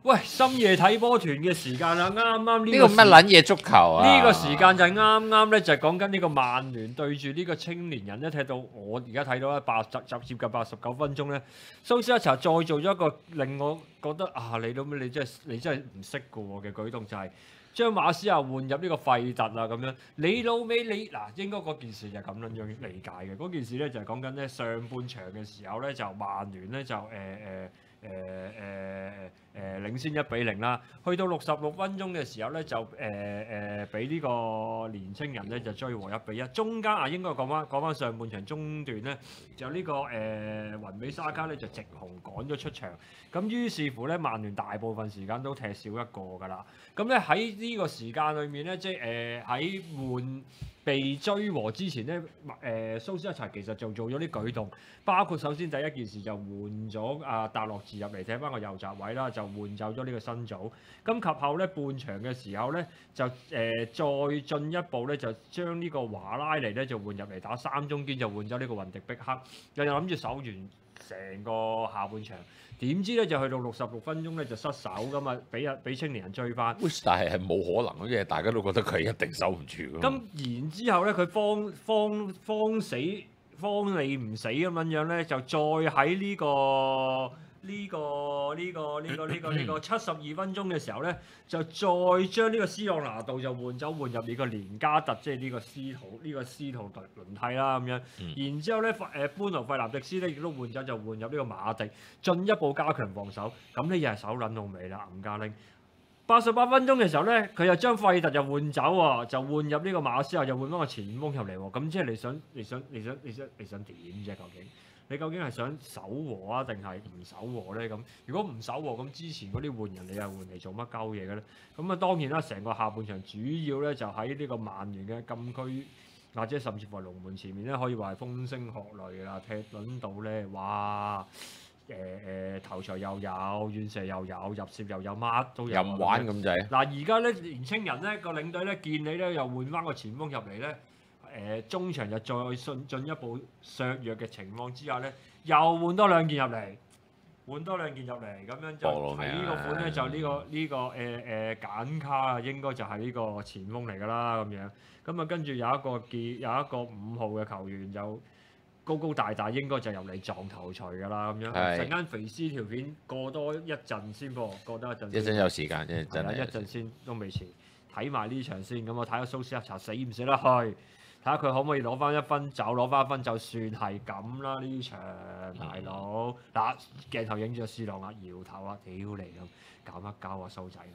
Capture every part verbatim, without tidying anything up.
喂，深夜睇波團嘅時間啦，啱啱呢呢個乜撚嘢足球啊？ 呢個時間就係啱啱咧，就係講緊呢個曼聯對住呢個青年人咧，踢到我而家睇到咧八十集接近八十九分鐘咧，蘇斯克查再做咗一個令我覺得啊，你都你真係你真係唔識嘅喎嘅舉動，就係將馬斯亞換入呢個費特啊咁樣。你老尾你嗱，應該嗰件事就係咁樣樣理解嘅。嗰件事咧就係講緊咧上半場嘅時候咧，就曼聯咧就誒誒。呃誒誒誒領先一比零啦，去到六十六分鐘嘅時候咧，就誒誒俾呢個年青人咧就追和一比一。中間啊，應該講翻講翻上半場中段咧，就呢、這個誒、呃、雲比沙卡咧就直紅趕咗出場。咁於是乎咧，曼聯大部分時間都踢少一個㗎啦。咁咧喺呢個時間裏面咧，即係誒喺換被追和之前咧，誒、呃、蘇斯克查其實就做咗啲舉動，包括首先第一件事就換咗阿達洛治入嚟踢翻個右閘位啦，就換走咗呢個新組。咁及後咧半場嘅時候咧，就誒、呃、再進一步咧，就將呢個華拉尼咧就換入嚟打三中堅，就換咗呢個雲迪碧克，又又諗住守完成個下半場。點知咧就去到六十六分鐘咧就失手咁啊，俾人俾青年人追翻。 但係係冇可能嘅，因為大家都覺得佢一定守唔住㗎。 咁然之後咧，佢慌慌慌死慌你唔死咁樣樣咧，就再喺呢、個呢、個呢、個呢、個呢、個呢、個七十二分鐘嘅時候咧，就再將呢個斯朗拿度就換走換入呢個連加特，即係呢個斯圖呢、個斯圖輪輪替啦咁樣。 嗯、 然之後咧，誒班奴費南迪斯咧亦都換走就換入呢個馬迪，進一步加強防守。咁呢又係手撚到尾啦，伍家拎。八十八分鐘嘅時候咧，佢又將費特就換走喎，就換入呢個馬斯亞，又換翻個前鋒入嚟喎。咁即係你想你想你想你想你想點啫？究竟你究竟係想守和啊，定係唔守和咧？咁如果唔守和，咁之前嗰啲換人你又換嚟做乜鳩嘢嘅咧？咁啊當然啦，成個下半場主要咧就喺呢個曼聯嘅禁區或者甚至乎係龍門前面咧，可以話係風聲鶴唳啦，踢撚到咧，哇！誒誒、呃、頭槌又有，遠射又有，入射又有，乜都有。 任玩咁滯。 嗱而家咧年青人咧個領隊咧見你咧又換翻個前鋒入嚟咧，誒、呃、中場就再進進一步削弱嘅情況之下咧，又換多兩件入嚟，換多兩件入嚟，咁樣就睇呢個款咧就呢、呢個呢、呢個誒誒簡卡啊，應該就係呢個前鋒嚟㗎啦咁樣。咁啊跟住有一個結有一個五號嘅球員就。高高大大應該就入嚟撞頭槌㗎啦，咁樣陣間肥屍條片過多一陣先噃，過多一陣。 一陣有時間，一陣真係。 一陣先都未遲，睇埋呢場先。咁我睇下蘇斯克查死唔死得去，睇下佢可唔可以攞翻一分就攞翻一分，就算係咁啦呢場大佬。嗱、嗯、鏡頭影住個 C 朗啊，搖頭啊，屌你咁搞乜交啊蘇仔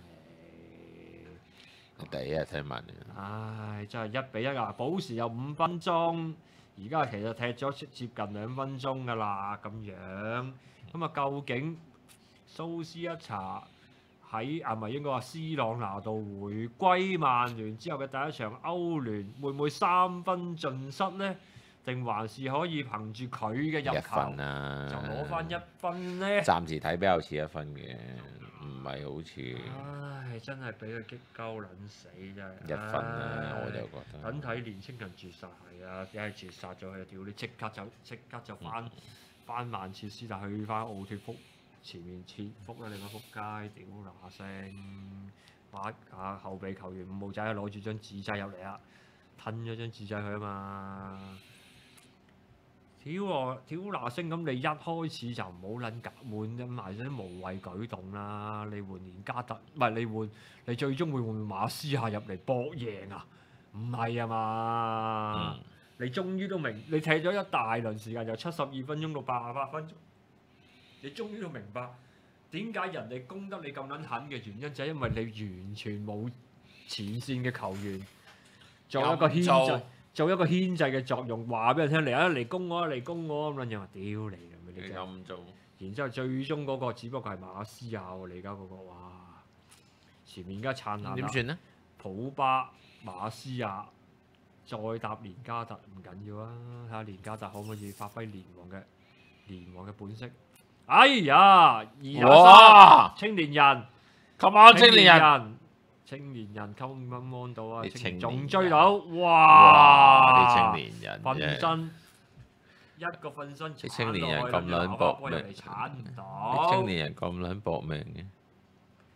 你！ 第一日睇曼聯。 唉，真係一比一啊！補時有五分鐘。而家其實踢咗接近兩分鐘㗎啦，咁樣咁啊，究竟蘇斯克查喺啊唔係應該話斯朗拿度回歸曼聯之後嘅第一場歐聯，會唔會三分盡失咧？定還是可以憑住佢嘅入球一分啊， 就攞翻一分咧？ 暫時睇比較似一分嘅，唔係好似。 唉，真係俾佢激鳩撚死真係。 一分啊，我就覺得。 等睇年青人絕殺係啊，一係絕殺咗佢，屌你即刻就即刻就翻翻曼徹斯特去翻奧脱福前面切福啦！你個撲街，屌嗱聲，哇啊後備球員五號仔攞住張紙仔入嚟啊，吞咗張紙仔佢啊嘛！屌我屌嗱聲咁，你一開始就唔好撚夾換埋啲無謂舉動啦！你換連加特，唔係你換，你最終會換馬斯亞入嚟搏贏啊？唔係啊嘛！嗯、你終於都明，你踢咗一大輪時間，由七十二分鐘到八十八分鐘，你終於都明白點解人哋攻得你咁撚狠嘅原因，就係因為你完全冇前線嘅球員做一個牽制。做一個牽制嘅作用，話俾人聽嚟啊嚟攻我啊嚟攻我咁樣，又話屌你咁樣，你咁做。然之後最終嗰個只不過係馬斯亞喎，你而家嗰個哇，前面而家燦爛。點算呢？普巴、馬斯亞再搭連加特唔緊要啊，睇下連加特可唔可以發揮連王嘅連王嘅本色。哎呀，二廿三青年人， 今晚青年人。 青年人溝唔安到啊！ 青仲追到，哇！ 啲青年人瞓身一個瞓身， 啲青年人咁撚搏命， 鏟唔到。 啲青年人咁撚搏命嘅。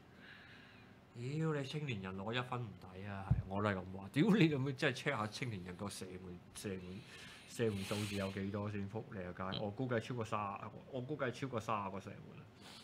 屌你青年人攞一分唔抵啊！係我都係咁話。屌你咁樣真係 check 下青年人個射門射門射門數字有幾多先？撲你個街！我估計超過卅，我估計超過卅個射門啊！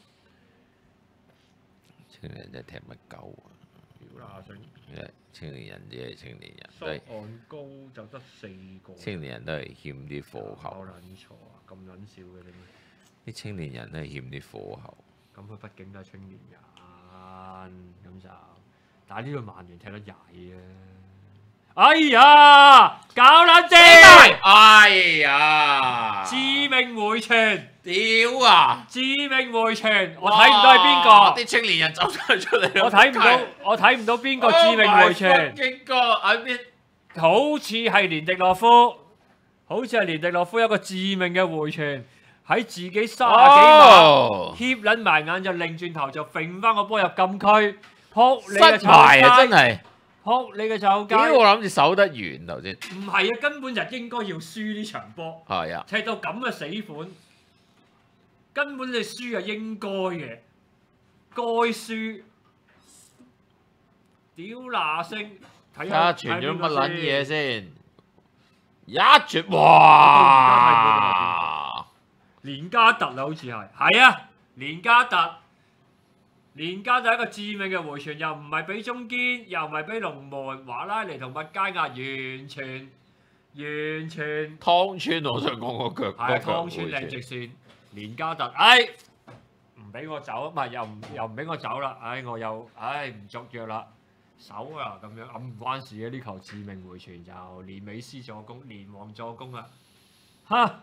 青年人真係踢乜鳩啊！ 屌啦聲！ 青年人只係青年人，都蘇係岸高就得四個。 青年人都係欠啲火候。 我撚錯啊！咁撚少嘅點解？ 啲青年人都係欠啲火候。 咁佢畢竟都係青年人，咁就，但係呢個曼聯踢得曳啊！哎呀，搞撚掂！ 哎呀！ 致命回傳， 屌啊！ 致命回傳，我睇唔到係邊個？ 啲青年人走咗出嚟。 我睇唔到，我睇唔到邊個致命回傳。 邊個喺邊？ 好似係連迪洛夫，好似係連迪洛夫一個致命嘅回傳，喺自己卅幾碼，貼撚埋眼就擰轉頭就揈翻個波入禁區，撲你嘅失埋啊！真臭街， 係。 撲你嘅臭街。 屌我諗住守得完頭先。 唔係啊，根本就應該要輸呢場波。 係啊。 踢到咁嘅死款，根本你輸係應該嘅，該輸。屌嗱聲，睇睇下下傳咗乜撚嘢先。 先？一絕哇！ 連加特啊，好似係，係啊，連加特。連加特一個致命嘅回傳，又唔係俾中堅，又唔係俾龍門，華拉尼同麥加亞完全完全湯川我想講個腳， 係湯川靚直線，連加特，唉唔俾我走，唔係又唔又唔俾我走啦，唉我又唉唔續約啦，手啊咁樣，咁唔關事嘅呢球致命回傳就連美斯助攻，連王助攻啊，哈！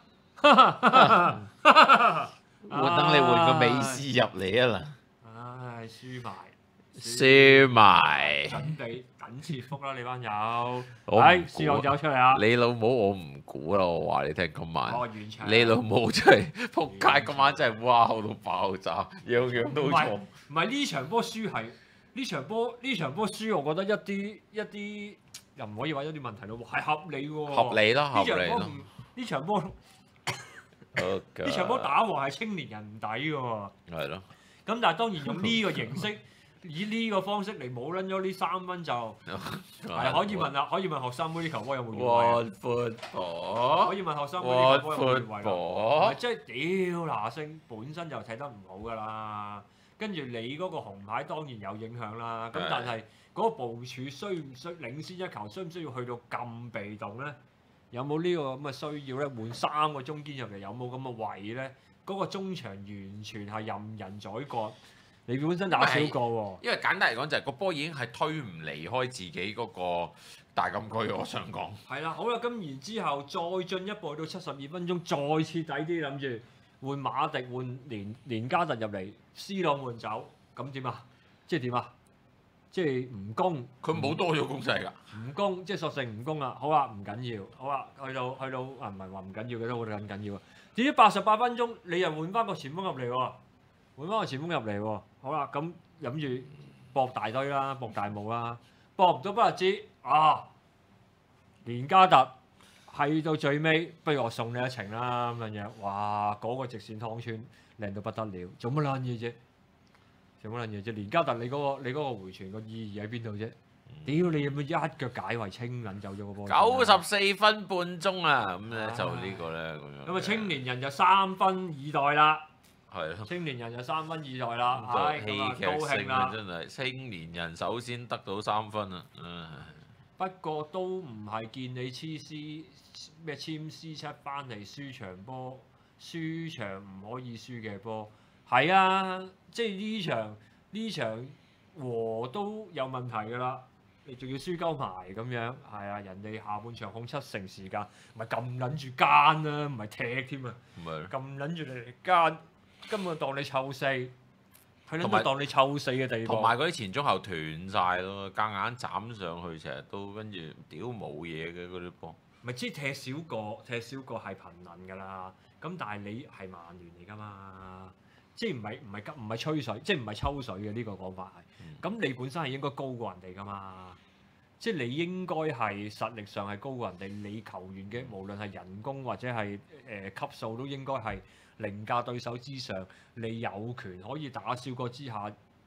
我等你換個美斯入嚟啊啦！ 唉，輸埋， 輸埋， 準備等切福啦！你班友， 我唔唉，C 朗走出嚟啊！ 你老母我唔估啦，我話你聽今晚， 我完場， 你老母真係撲街，今晚真係哇到爆炸，樣樣都錯。 唔係呢場波輸係呢場波呢場波輸，我覺得一啲一啲又唔可以話一啲問題咯，係合理喎。 合理啦，合理啦。 呢場波呢場波打和係青年人唔抵喎。 係咯。 咁但係當然用呢個形式，以呢個方式嚟冇撚咗呢三分就係可以問啦，可以問學生妹呢球波有冇越位啊？可以問學生妹呢球波有冇越位啦？即係屌嗱聲本身就睇得唔好㗎啦，跟住你嗰個紅牌當然有影響啦。咁但係嗰個部署需唔需領先一球，需唔需要去到咁被動咧？有冇呢個咁嘅需要咧？換三個中堅入嚟有冇咁嘅位咧？嗰個中場完全係任人宰割，你本身打少個喎。 因為簡單嚟講就係個波已經係推唔離開自己嗰個大禁區，我想講。 係啦，好啦，咁然之後再進一步到七十二分鐘，再徹底啲諗住換馬迪換連連加特入嚟，C 朗換走，咁點啊？即係點啊？即係唔攻， 佢冇多咗攻勢㗎。 唔攻，即係索性唔攻啦。好啦，唔緊要，好啦，去到去到啊，唔係話唔緊要嘅都好緊緊要啊。至於八十八分鐘，你又換翻個前鋒入嚟喎，換翻個前鋒入嚟喎。好啦，咁諗住搏大堆啦，搏大霧啦，搏唔到不日知啊！連加特係到最尾，不如我送你一程啦咁樣樣。哇！嗰、那個直線湯川靚到不得了，做乜撚嘢啫？做乜撚嘢啫？連加特你嗰、那個你嗰個回傳個意義喺邊度啫？屌、嗯、你有冇一腳解圍清撚走咗個波？ 九十四分半鐘啊，咁咧就呢個咧咁樣。 咁啊，青年人就三分以待啦。 係咯。 青年人就三分以待啦。 唉，戲劇高興啦， 真係青年人首先得到三分啊！唉。 不過都唔係見你黐絲咩簽 C 七翻嚟輸場波，輸場唔可以輸嘅波。係啊，即係呢場呢場和都有問題㗎啦。你仲要輸鳩埋咁樣，係啊！人哋下半場控七成時間，唔係咁撚住奸啦，唔係踢添啊！咁撚住你嚟奸，根本當你臭四，係撚到當你臭死嘅地步。 同埋嗰啲前中後斷晒咯，夾硬斬上去成日都跟住屌冇嘢嘅嗰啲波。 咪即係踢少個，踢少個係貧能㗎啦。咁但係你係曼聯嚟㗎嘛？即係唔係唔係急唔係吹水，即係唔係抽水嘅呢個講法係。咁、嗯、你本身係應該高過人哋㗎嘛？即係你應該係實力上係高過人哋，你球員嘅無論係人工或者係誒、呃、級數都應該係凌駕對手之上。你有權可以打少個之下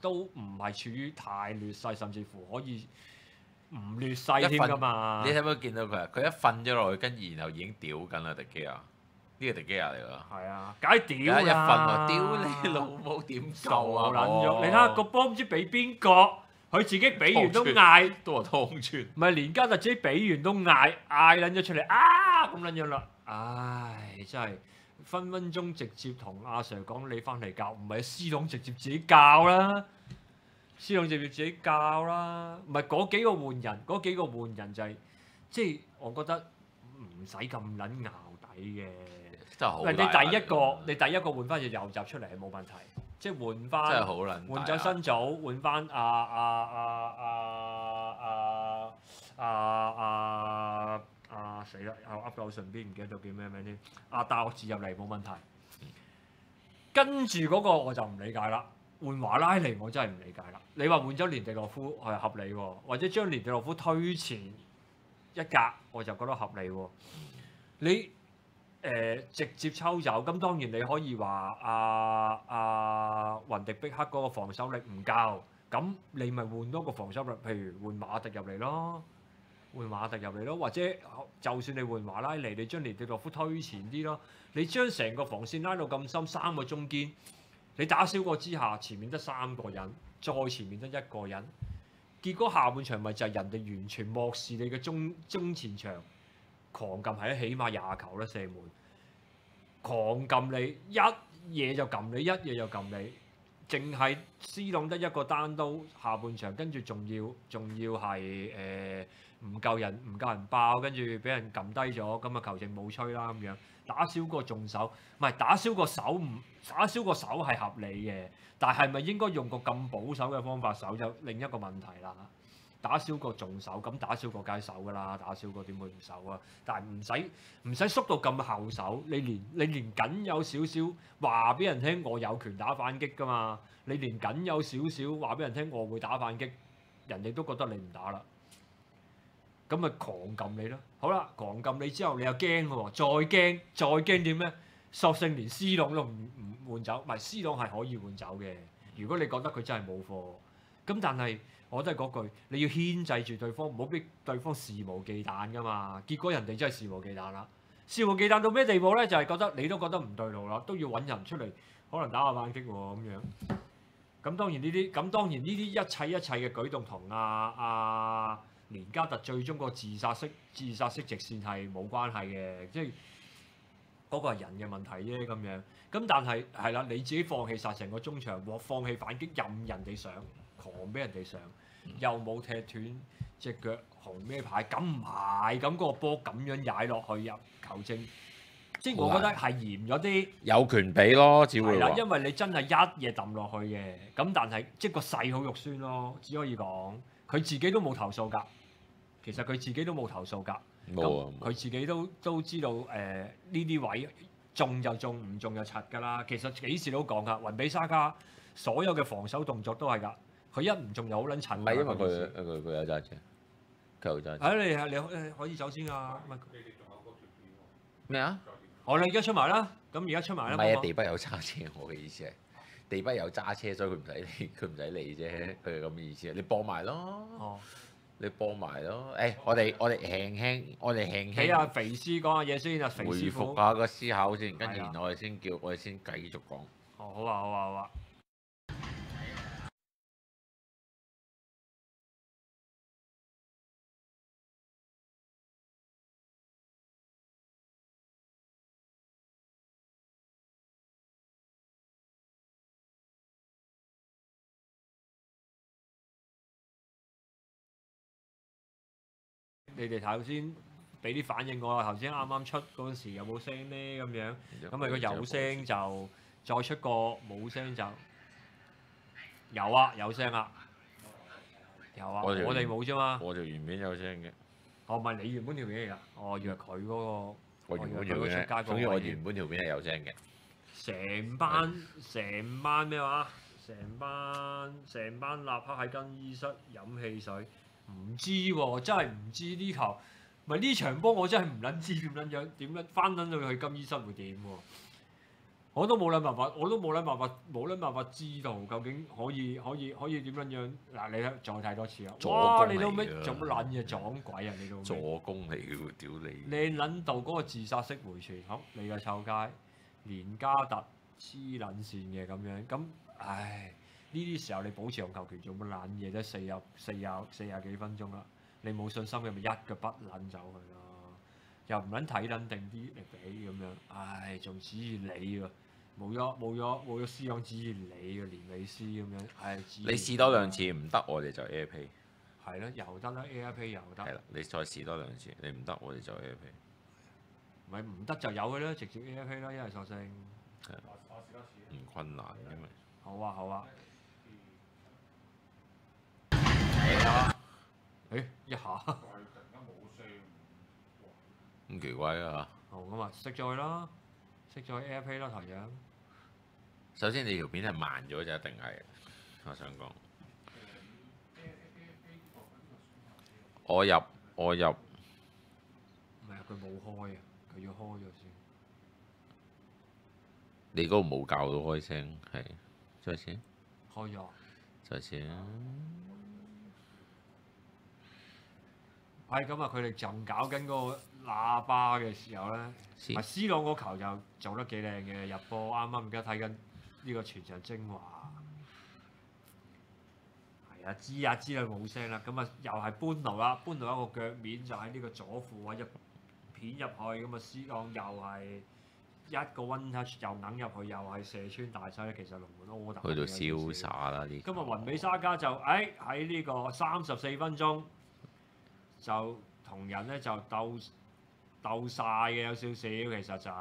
都唔係處於太劣勢，甚至乎可以唔劣勢添㗎嘛。 你睇唔睇見到佢啊？佢一瞓咗落去，跟住然後已經屌緊啦迪基亞，呢個迪基亞嚟㗎。 係啊，梗係屌一瞓啦！ 喎，屌你老母點傻救啊！ 撚我咗！你睇下個波唔知俾邊個，佢自己俾完都嗌， 都話湯川。 唔係連加特自己俾完都嗌嗌撚咗出嚟啊咁撚樣啦！唉，真係分分鐘直接同阿 Sir 講你翻嚟教，唔係 C 朗直接自己教啦。C 朗直接自己教啦，唔係嗰幾個換人，嗰幾個換人就係、即係我覺得唔使咁撚淆底嘅。 真係好嗱，你大第一個壓力你第一個換翻隻右閘出嚟係冇問題，即係換翻真係好撚大換咗新組，換翻阿阿阿阿阿阿阿阿死啦！又噏到我順便唔記得咗叫咩名添。阿大學字入嚟冇問題，跟住嗰個我就唔理解啦。換華拉尼我真係唔理解啦。你話換咗連地洛夫係合理喎，或者將連地洛夫推前一格，我就覺得合理喎。你誒、呃、直接抽走，咁當然你可以話阿阿雲迪碧克嗰個防守力唔夠，咁你咪換多個防守力，譬如換馬迪入嚟咯，換馬迪入嚟咯，或者就算你換華拉尼，你將連地洛夫推前啲咯，你將成個防線拉到咁深，三個中堅。你打少個之下，前面得三個人，再前面得一個人，結果下半場咪就係人哋完全漠視你嘅中中前場，狂撳係起碼廿球啦射門，狂撳你一嘢就撳你，一嘢就撳你，淨係 C 朗得一個單刀下半場，跟住仲要仲要係誒唔夠人唔夠人爆，跟住俾人撳低咗，咁啊球證冇吹啦咁樣。打少個重手，唔係打少個手唔打少個手係合理嘅，但係咪應該用個咁保守嘅方法守就另一個問題啦。打少個重手，咁打少個梗係守㗎啦，打少個點會唔守啊？但係唔使唔使縮到咁後手，你連你連僅有少少話俾人聽我有權打反擊㗎嘛，你連僅有少少話俾人聽我會打反擊，人哋都覺得你唔打啦。咁咪狂撳你咯，好啦，狂撳你之後，你又驚喎，再驚，再驚點咧？索性連 C 朗都唔唔換走，唔係 C 朗係可以換走嘅。如果你覺得佢真係冇貨，咁但係我都係嗰句，你要牽制住對方，唔好俾對方肆無忌憚噶嘛。結果人哋真係肆無忌憚啦，肆無忌憚到咩地步咧？就係、是、覺得你都覺得唔對路啦，都要揾人出嚟，可能打下反擊喎咁樣。咁當然呢啲，咁當然呢啲一切一切嘅舉動同阿阿連加特最終個自殺式自殺式直線係冇關係嘅，即係嗰個係人嘅問題啫咁樣。咁但係係啦，你自己放棄殺成個中場，或放棄反擊，任人哋上，狂俾人哋上，又冇踢斷隻腳紅咩牌，咁唔係咁嗰個波咁樣踩落去入球證，即係我覺得係嚴咗啲。 有權俾咯，只會係啦， 話。 因為你真係一嘢抌落去嘅，咁但係即係個勢好肉酸咯，只可以講佢自己都冇投訴㗎。其實佢自己都冇投訴㗎， 冇啊！ 佢自己都都知道誒呢啲位中就中，唔中就柒㗎啦。其實幾時都講㗎，雲比沙卡所有嘅防守動作都係㗎，佢一唔中就好撚柒。 唔係因為佢佢佢有揸車，佢有揸車。 誒你係你可以走先啊！ 咩啊？ 我哋而家出埋啦，咁而家出埋啦。 唔係啊，地北有揸車，我嘅意思係地北有揸車，所以佢唔使理，佢唔使理啫。佢係咁嘅意思啊！你播埋咯。 哦。 你播埋咯，誒，我哋我哋輕輕，我哋輕輕俾阿肥師講下嘢先啊，肥回師傅。 覆下個思考先，跟住係啊然後我哋先叫我哋先繼續講。 哦，好啊，好啊，好啊。你哋頭先俾啲反應我啊，頭先啱啱出嗰陣時有冇聲咧咁樣？咁如果有聲就再出個，冇聲就有啊，有聲啊，有啊，我哋冇啫嘛。 我條原片有聲嘅。 哦，唔係你原本條片嚟㗎，我以為佢嗰個。 我原本條片咧，總之我原本條片係有聲嘅。 成班成班咩話？成班成班立刻喺更衣室飲汽水。唔知喎、啊，真係唔知呢球，唔係呢場波我真係唔撚知點撚樣，點樣翻撚到去更衣室會點喎？ 我都冇諗辦法，我都冇諗辦法，冇諗辦法知道究竟可以可以可以點樣樣嗱？你睇再睇多次啊！哇！你老味做乜撚嘢撞鬼啊！你老味助攻嚟嘅喎，屌你！ 你撚到嗰個自殺式回傳，好你個臭街連加特黐撚線嘅咁樣，咁唉呢啲時候你保持用球權做乜撚嘢啫？四廿四廿四廿幾分鐘啦，你冇信心嘅咪一個筆撚走佢咯，又唔撚睇撚定啲嚟俾咁樣，唉仲指意你喎，冇咗冇咗冇咗思想指意你嘅連美斯咁樣，唉指意你試多兩次唔得，我哋就 A P。 係咯，又得啦 A I P 又得， 係啦，你再試多兩次，你唔得，我哋就 A P。 咪唔得就有嘅啦，直接 A I P 啦，因為索性係唔困難因為。 好啊好啊。 係啊。 誒一下， 咁奇怪啊！ 好咁啊，熄咗佢啦，熄咗 AirPlay 啦，台長。 首先你條片係慢咗就一定係，我想講。我入我入。 唔係啊，佢冇開啊，佢要開咗先。 你嗰度冇教到開聲，係再次。 開咗。 再次啊！ 係咁啊！佢哋仲搞緊嗰個喇叭嘅時候咧，啊 C 朗個球就做得幾靚嘅入波，啱啱而家睇緊呢個全場精華。係啊，知啊知啦，冇聲啦。咁啊，又係搬奴啦，搬奴一個腳面就喺呢個左褲位一片入去，咁啊 C 朗又係一個 one touch 又揞入去，又係射穿大西咧。其實龍門 order 去到瀟灑啦啲。 今日雲比沙加就誒喺呢個三十四分鐘。就同人咧就鬥鬥晒嘅有少少，其實就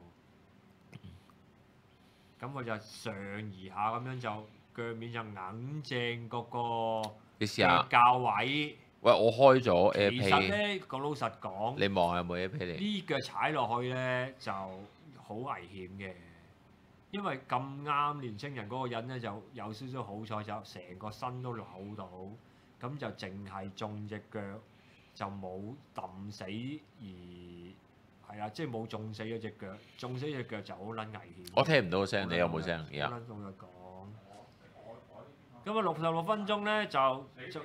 咁佢就上而下咁樣就腳面就硬正嗰個腳較位。 喂，我開咗 A P。 其實咧講老實講， 你望下有冇 A P 你？ 呢腳踩落去咧就好危險嘅，因為咁啱年青人嗰個人咧就有少少好彩，就成個身都扭到，咁就淨係中隻腳。就冇揼死而係啦，即係冇中死咗隻腳，中死隻腳就好撚危險。 我聽唔到聲，你有冇聲？而家。 好撚仲有講。咁啊，六十六分鐘咧就就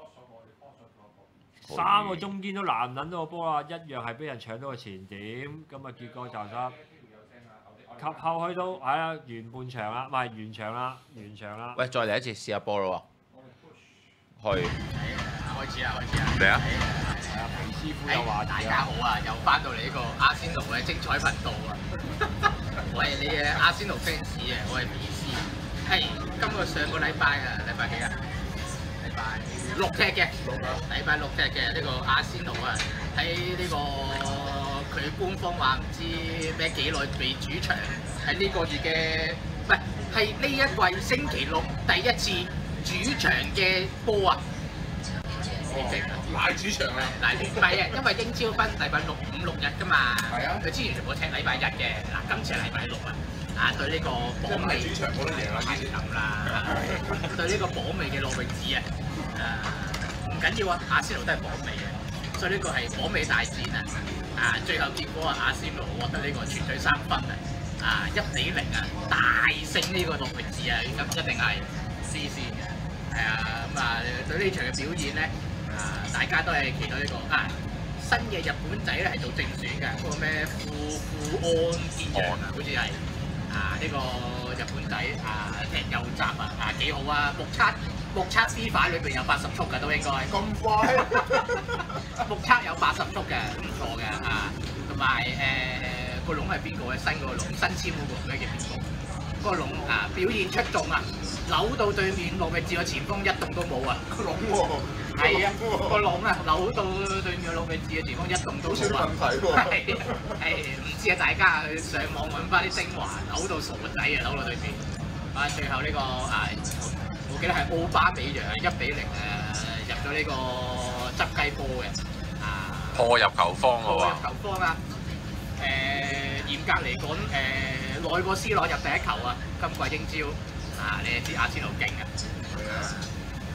三個中堅都難撚到個波啦，一樣係俾人搶到個前點，咁啊結果就得。及後去到係啊，完半場啦，唔係完場啦，完場啦。 喂，再嚟一次試下波咯喎。去。 開始啦，開始啦！ 嚟啊！ 係啊，皮師傅又話大家好啊，又翻到嚟呢個阿仙奴嘅精彩頻道啊！我係你嘅阿仙奴 fans 啊，我係皮師。係今個上個禮拜啊，禮拜幾啊？禮拜六踢嘅，禮拜六踢嘅呢個阿仙奴啊，喺呢個佢官方話唔知咩幾耐被主場喺呢個月嘅，唔係係呢一季星期六第一次主場嘅波啊！ 賴主場啊！ 嗱，唔係啊，因為英超分禮拜六、五六日㗎嘛。係啊。佢之前全部踢禮拜日嘅，嗱今次係禮拜六啊。啊，對呢個榜尾主場冇得贏啦，之前咁啦。對呢個榜尾嘅諾域治啊，誒唔緊要啊，阿仙奴都係榜尾嘅，所以呢個係榜尾大戰啊。啊，最後結果啊，阿仙奴獲得呢個全取三分啊，啊一比零啊，大勝呢個諾域治啊，咁一定係 C C 嘅。係啊，咁啊對呢場嘅表演咧。啊！大家都係期待呢個啊新嘅日本仔咧係做正選嘅，嗰個咩富富安健洋啊，好似係啊呢個日本仔啊踢右閘啊啊幾好啊！目測目測 FIFA 裏邊有八十速嘅都應該咁快， 目測有八十速嘅唔錯嘅啊，同埋誒個龍係邊個咧？新嗰個龍新簽嗰個咩叫邊個？嗰個龍啊表現出眾啊，扭到對面諾域治個前鋒一動都冇啊！ 個龍喎， 係啊，個龍啊扭到對面諾域治嘅前鋒一動都冇啊！ 問題喎， 係係唔知啊，大家去上網揾翻啲精華，扭到傻仔啊，扭到對面啊！最後呢個啊，我記得係奧巴美揚一比零誒入咗呢個執雞波嘅啊， 破入球方破入球方啊！誒嚴格嚟講誒耐過 C 朗入第一球啊！今季英超啊，你係知阿仙奴勁啊！ 係啊，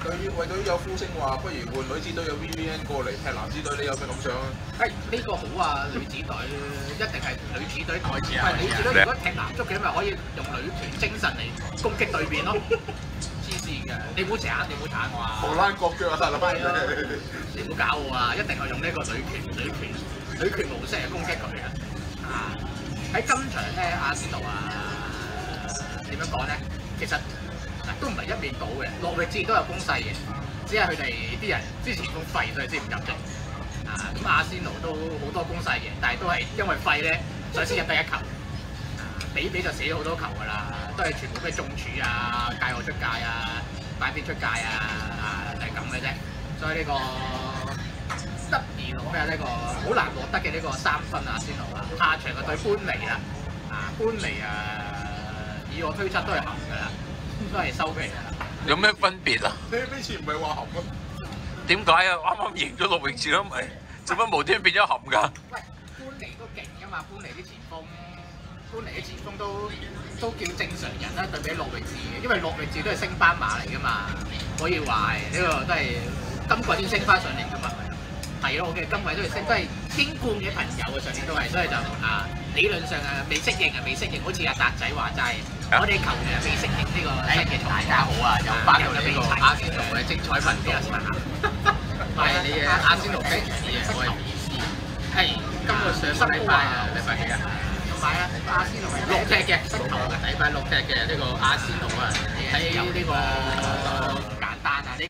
對於為對於有呼聲話，不如換女子隊有 V V N 過嚟踢男子隊，你有咩感想啊？ 誒呢個好啊，女子隊一定係女子隊代表。係女子隊如果踢男足嘅，咪可以用女團精神嚟攻擊對面咯。黐線嘅，你唔好成日你唔好彈我啊！ 荷蘭國腳啊，大佬！ 係啊，你唔好搞我啊！一定係用呢個女權、女權、女權模式嚟攻擊佢嘅。啊！喺今場咧，阿仙奴啊，點樣講咧？其實都唔係一面倒嘅，諾域治都有攻勢嘅，只係佢哋啲人之前咁廢，所以先唔入啫。啊，咁阿仙奴都好多攻勢嘅，但係都係因為廢咧，所以先入得一球。啊，比比就死咗好多球㗎啦，都係全部都係中柱啊、界外出界啊、擺邊出界啊，啊就係咁嘅啫。所以呢、呢個得而攞咩呢個好難獲得嘅呢個三分啊，仙奴啊，下場嘅對般尼啦，啊般尼啊，以我推測都係含㗎啦。都係收皮啊！ 有咩分別啊？ 你呢次唔係話含啊？ 點解啊？啱啱贏咗陸域治咯，咪做乜無端變咗含㗎？ 喂，般尼都勁㗎嘛，般尼啲前鋒，般尼啲前鋒都都叫正常人啦，對比諾域治嘅，因為諾域治都係升班馬嚟㗎嘛，可以話係呢個都係今季先升翻上嚟㗎嘛。係咯，我嘅今季都係升，都係英冠嘅朋友啊，上年都係，所以就啊理論上啊未適應啊未適應，好似阿達仔話齋。我哋球員未適應呢個新嘅大家好啊，又翻到呢個阿仙奴嘅精彩頻道啊！係你嘅阿仙奴嘅我係 B C，係今個上個禮拜啊，禮拜幾啊？同埋啊，阿仙奴係六踢嘅，星球嘅禮拜六踢嘅呢個阿仙奴啊，喺呢個簡單啊呢。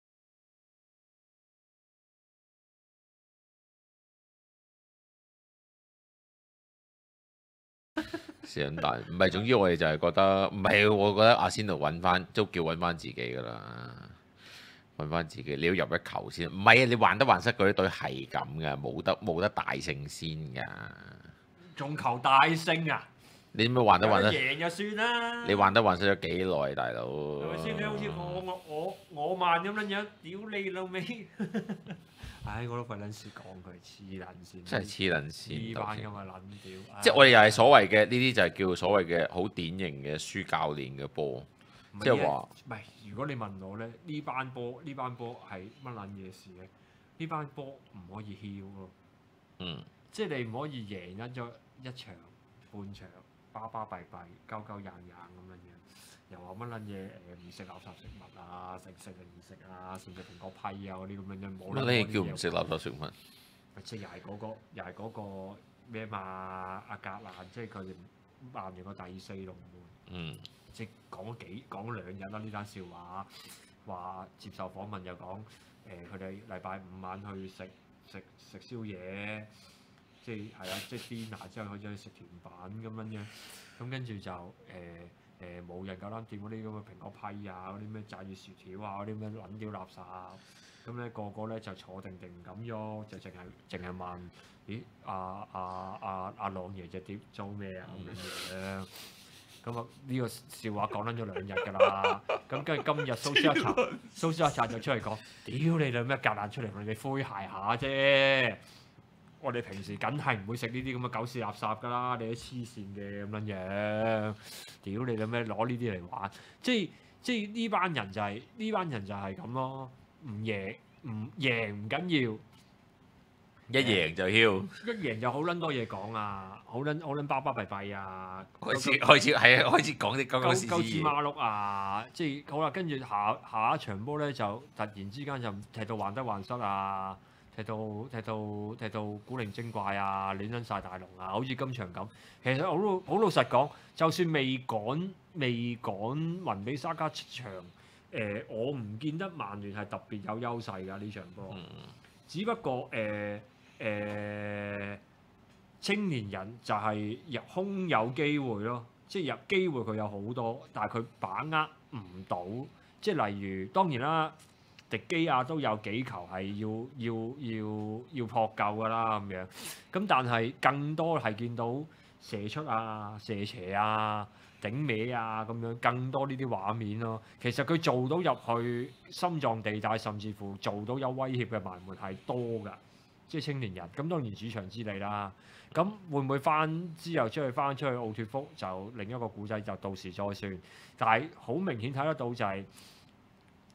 是咁大，唔係，總之我哋就係覺得，唔係，我覺得阿仙奴揾翻都叫揾翻自己㗎啦，揾翻自己，你要入一球先，唔係啊，你患得患失嗰啲隊係咁嘅，冇得冇得大勝先㗎， 仲求大勝啊！ 你咪患得患失， 贏就算啦。 你患得患失咗幾耐，大佬？ 係咪先？你好似我我我我慢咁樣樣，屌你老味！唉，我都費撚事講佢黐撚線， 真係黐撚線， 呢班咁嘅撚屌。 即係我哋又係所謂嘅呢啲就係叫所謂嘅好典型嘅輸教練嘅波，即係話唔係。如果你問我咧，呢班波呢班波係乜撚嘢事咧？呢班波唔可以囂咯。 嗯。 即係你唔可以贏一咗一場半場，巴巴閉閉、鳩鳩硬硬咁樣樣。又話乜撚嘢誒唔食垃圾食物啊，食食定唔食啊，食唔食蘋果批啊嗰啲咁樣樣冇。 乜嘢叫唔食垃圾食物？ 咪即係又係嗰個，又係嗰個咩嘛？阿格蘭即係佢哋扮完個第四龍門。 嗯。 即係講咗幾講咗兩日啦呢單笑話，話接受訪問又講誒佢哋禮拜五晚去食食食宵夜，即係係啊，即係 dinner 之後去咗去食甜品咁樣樣，咁跟住就誒。呃誒冇、呃、人夠膽掂嗰啲咁嘅蘋果批啊，嗰啲咩炸魚薯條啊，嗰啲咩撚屌垃圾，咁咧個個咧就坐定定唔敢喐，就淨係淨係問，咦阿阿阿阿朗爺隻碟做咩啊咁樣樣，咁啊呢個笑話講撚咗兩日㗎啦，咁跟住今日蘇斯一查，蘇斯一查就出嚟講，屌你兩咩夾硬出嚟同你哋灰鞋下啫。我哋平時梗係唔會食呢啲咁嘅狗屎垃圾㗎啦，你都黐線嘅咁樣樣，屌你做咩攞呢啲嚟玩？即係即係呢班人就係、是、呢班人就係咁咯，唔贏唔贏唔緊要，一贏就囂， 一贏就好撚多嘢講啊，好撚好撚巴巴閉閉啊， 開始開始係啊，開始講啲鳩鳩屎鳩屎馬碌啊，即係好啦，跟住下下一場波咧就突然之間就踢到患得患失啊！踢到踢到踢到古靈精怪啊，亂撚晒大龍啊，好似今場咁。其實好老好老實講，就算未趕未趕雲比沙加出場，誒、呃、我唔見得曼聯係特別有優勢㗎呢場波。嗯、只不過誒誒、呃呃、青年人就係入空有機會咯，即係入機會佢有好多，但係佢把握唔到。即係例如當然啦。迪基亞都有幾球係要要要要撲救㗎啦咁樣，咁但係更多係見到射出啊、射斜啊、頂尾啊咁樣，更多呢啲畫面咯。其實佢做到入去心臟地帶，甚至乎做到有威脅嘅埋門係多㗎，即係青年人。咁當然主場之利啦。咁會唔會翻之後出去翻出去奧脫福就另一個故仔，就到時再算。但係好明顯睇得到就係、是。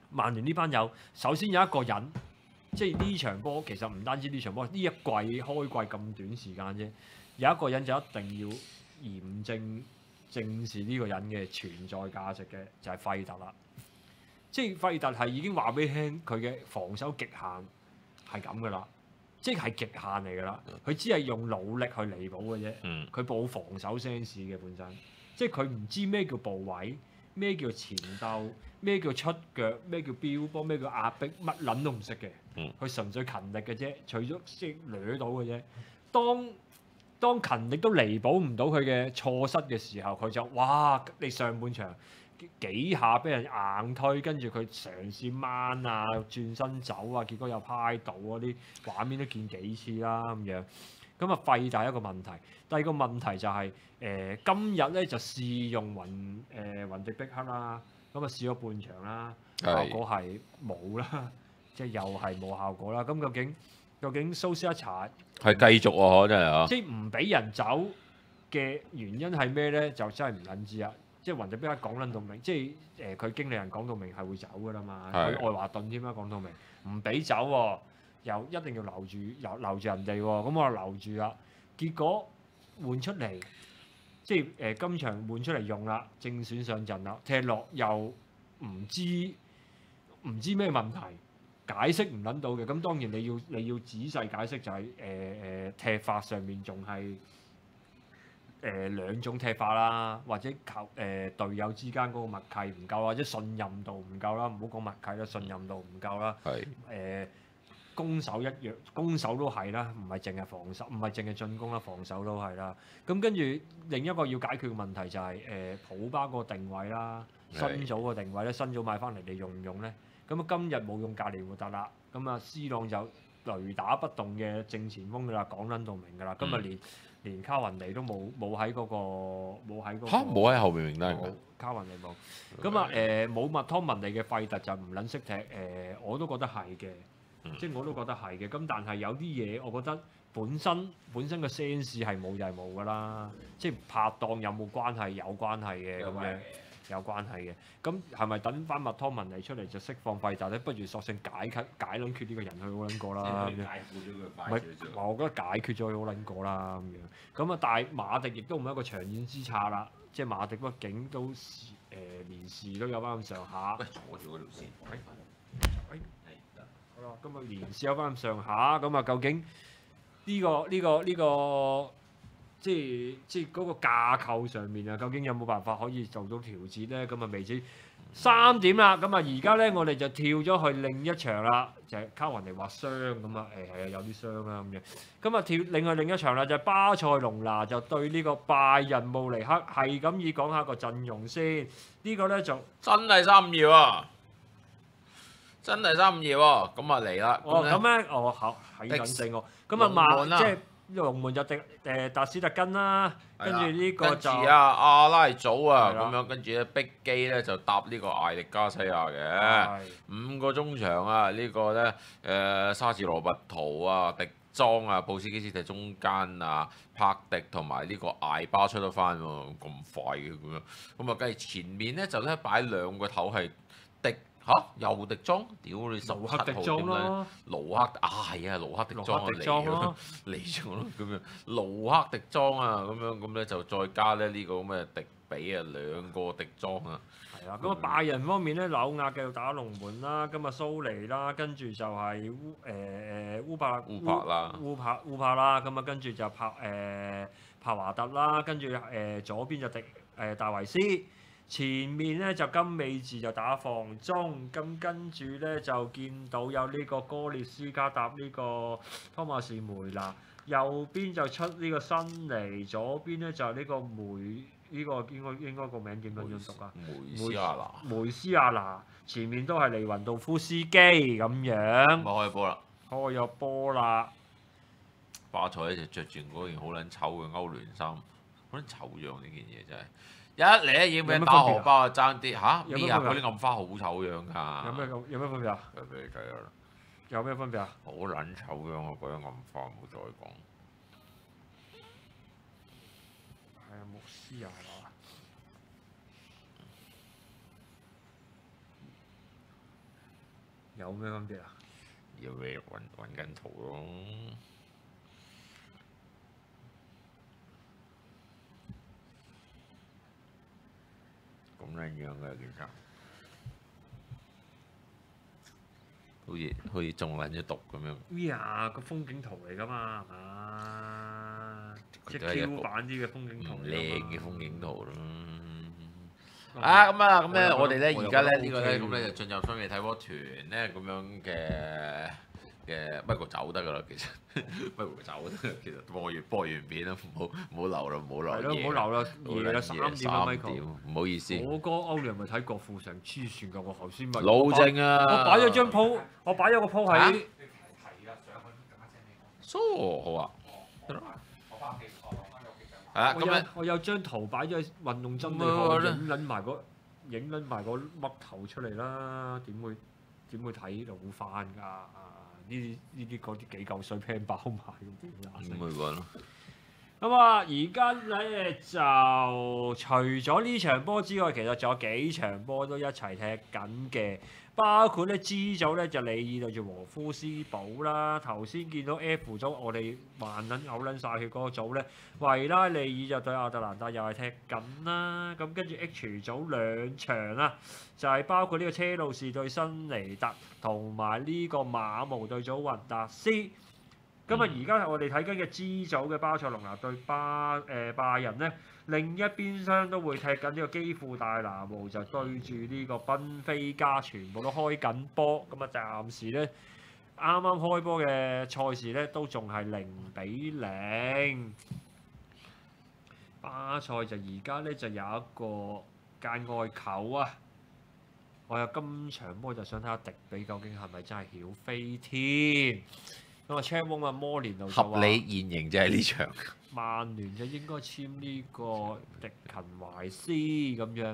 曼聯呢班友首先有一個人，即係呢場波其實唔單止呢場波，呢一季開季咁短時間啫，有一個人就一定要嚴正正視呢個人嘅存在價值嘅，就係、是、費特啦。即係費特係已經話俾你聽，佢嘅防守極限係咁噶啦，即係極限嚟噶啦。佢只係用努力去彌補嘅啫。佢冇、嗯、防守 sense 嘅本身，即係佢唔知咩叫部位，咩叫前鬥，咩叫出腳，咩叫標波，咩叫壓迫，乜撚都唔識嘅。佢、嗯、純粹勤力嘅啫，除咗識掠到嘅啫。當當勤力都彌補唔到佢嘅錯失嘅時候，佢就哇！你上半場幾下俾人硬推，跟住佢嘗試掹啊、轉身走啊，結果又拍到嗰啲畫面都見幾次啦咁樣。咁啊，費大一個問題。第二個問題就係、是、誒、呃、今日咧就試用雲誒、呃、雲迪碧克啦，咁啊試咗半場啦，效果係冇啦，即係又係冇效果啦。咁究竟究竟蘇斯一查係繼續喎，真係啊！ 即係唔俾人走嘅原因係咩咧？就真係唔撚知啊！即係雲迪碧克講撚到明，即係誒佢經理人講到明係會走噶啦嘛，佢愛華頓添啦講到明，唔俾走喎、哦，又一定要留住，又留住人哋喎、哦，咁我就留住啦。結果換出嚟，即係誒、呃、今場換出嚟用啦，正選上陣啦，踢落又唔知唔知咩問題。解釋唔撚到嘅，咁當然你要你要仔細解釋就係誒誒踢法上面仲係誒兩種踢法啦，或者球誒、呃、隊友之間嗰個默契唔夠，或者信任度唔夠啦，唔好講默契啦，信任度唔夠啦。係誒是、呃、攻守一樣，攻守都係啦，唔係淨係防守，唔係淨係進攻啦，防守都係啦。咁跟住另一個要解決嘅問題就係、是、誒、呃、普巴個定位啦，新組個定位咧，新組買翻嚟你用唔用咧？咁啊，今日冇用格連活特啦，咁啊，C 朗就雷打不動嘅正前鋒噶啦，講撚到明噶啦。今日連、嗯、連卡雲尼都冇冇喺嗰個冇喺嗰個嚇冇喺後面名單㗎。 卡雲尼冇。咁啊誒冇麥湯文尼嘅費特就唔撚識踢誒、呃，我都覺得係嘅，嗯、即係我都覺得係嘅。咁但係有啲嘢，我覺得本身本身個 sense 係冇就係冇噶啦，即係拍檔有冇關係有關係嘅咁樣。有關係嘅，咁係咪等翻麥湯文尼出嚟就釋放費特咧？不如索性解決解撚決呢個人去好撚過啦。解決咗佢，唔係，我覺得解決咗佢好撚過啦咁樣。咁啊，但係馬迪亦都唔係一個長遠之策啦。即係馬迪畢竟都誒、呃、年事都有翻咁上下。喂，坐住嗰條線。喂，喂，係好啦，咁啊年事有翻咁上下，咁啊究竟呢、呢個呢、呢個呢、呢個？即係即係嗰個架構上面啊，究竟有冇辦法可以做到調節咧？咁啊未知三點啦，咁啊而家咧我哋就跳咗去另一場啦，就係、是、卡雲尼話傷咁啊，誒係啊有啲傷啦咁樣。咁啊跳另外另一場啦，就係、是、巴塞隆拿就對呢個拜仁慕尼黑，係咁以講下個陣容先。這個、呢個咧就真係三五二喎，真係三五二喎，咁啊嚟啦。 哦咁咧，哦好係緊死我，咁啊慢即係。龍門就迪誒達斯特根啦，跟住呢個就跟住啊阿拉祖啊咁樣，跟住咧碧基咧就搭呢個艾力加西亞嘅五個中場啊，呢個咧誒沙治羅拔圖啊、迪莊啊、布斯基斯踢中間啊、帕迪同埋呢個艾巴出得翻喎，咁快嘅咁樣，咁啊跟住前面咧就咧擺兩個頭係迪。嚇、啊、又迪莊，屌你十七號點咧？盧克啊係啊，盧克迪莊啊嚟咗嚟咗咯咁樣，盧克迪莊啊咁樣咁咧就再加咧呢個咁嘅迪比啊兩個迪莊啊。 係啊，咁啊拜仁方面咧，紐亞繼續打龍門啦，今日蘇尼啦，跟住就係烏誒誒烏帕烏帕啦， 烏帕烏帕啦，咁啊跟住就帕誒、呃、帕華特啦，跟住誒左邊就迪誒、呃、戴維斯。前面咧就金美治就打防中，咁跟住咧就見到有呢個哥列斯加搭呢個湯馬士梅拿，右邊就出呢個新尼，左邊咧就係呢個梅呢、呢個應該應該個名點樣樣讀啊？ 梅斯亞拿。 梅斯亞拿，前面都係利雲道夫斯基咁樣。 我開波啦！ 開咗波啦！ 巴塞咧就着住嗰件好撚醜嘅歐聯衫，好撚醜樣呢件嘢真係。一嚟咧要俾人打荷包啊，爭啲嚇咩啊？嗰啲暗花好醜樣㗎。 有咩咁？有咩分別啊？ 有俾你睇下啦。 有咩分別啊？ 好撚醜樣啊！嗰啲暗花唔好再講。 係啊，穆斯亞拿。 有咩分別啊？ 要你揾揾緊圖咯。咁樣樣嘅件衫，好似好似中撚咗毒咁樣。 咩啊？個風景圖嚟㗎嘛，係嘛？即係佢都係一個 Q 版啲嘅風景圖唔嚟㗎靚嘅嘛風景圖咯。 嗯啊咁啊咁咧， 我又覺得我哋咧我又而家咧覺得呢個咧 OK 咁咧就進入新嘅睇波團咧咁樣嘅嘅，不過走得噶啦，其實不過走得，其實播完播完片啦，唔好唔好留啦，唔好係咯， 留夜唔好留啦， 好夜啦撚三點啊三 ，Michael。 點，唔好意思， 我哥歐聯咪睇郭富城黐線㗎，我頭先咪老正啊！ 我擺咗張 po，我擺咗個 po 啊喺。 蘇好啊，係啦，咁我有咧我有張圖擺咗喺運動真理學， 咁啊影撚埋個影撚埋個嘜頭出嚟啦，點會點會睇老翻㗎？呢啲呢啲嗰啲幾嚿水 plan 包埋咁點啊？ 咁咪揾咯， 咁啊，而家咧就除咗呢場波之外，其實仲有幾場波都一齊踢緊嘅，包括咧 G 組咧就里爾對住和夫斯堡啦。頭先見到 F 組我哋慢撚嘔撚晒血嗰個組咧，維拉利爾就對亞特蘭大又係踢緊啦。咁跟住 H 組兩場啦，就係、包括呢個車路士對新尼特，同埋呢個馬毛對祖雲達斯。咁啊，而家我哋睇緊嘅 G 組嘅巴塞隆拿對巴誒、呃、拜仁咧，另一邊廂都會踢緊呢個基輔大拿模，就對住呢個賓菲加，全部都開緊波。咁啊，暫時咧啱啱開波嘅賽事咧都仲係零比零。巴塞就而家咧就有一個界外球啊！我有今場波就想睇下迪比究竟係咪真係曉飛天？咁啊 check 喎啊，摩連奴就話合理現形就係呢場。 曼聯就應該簽呢個迪勤懷斯咁樣。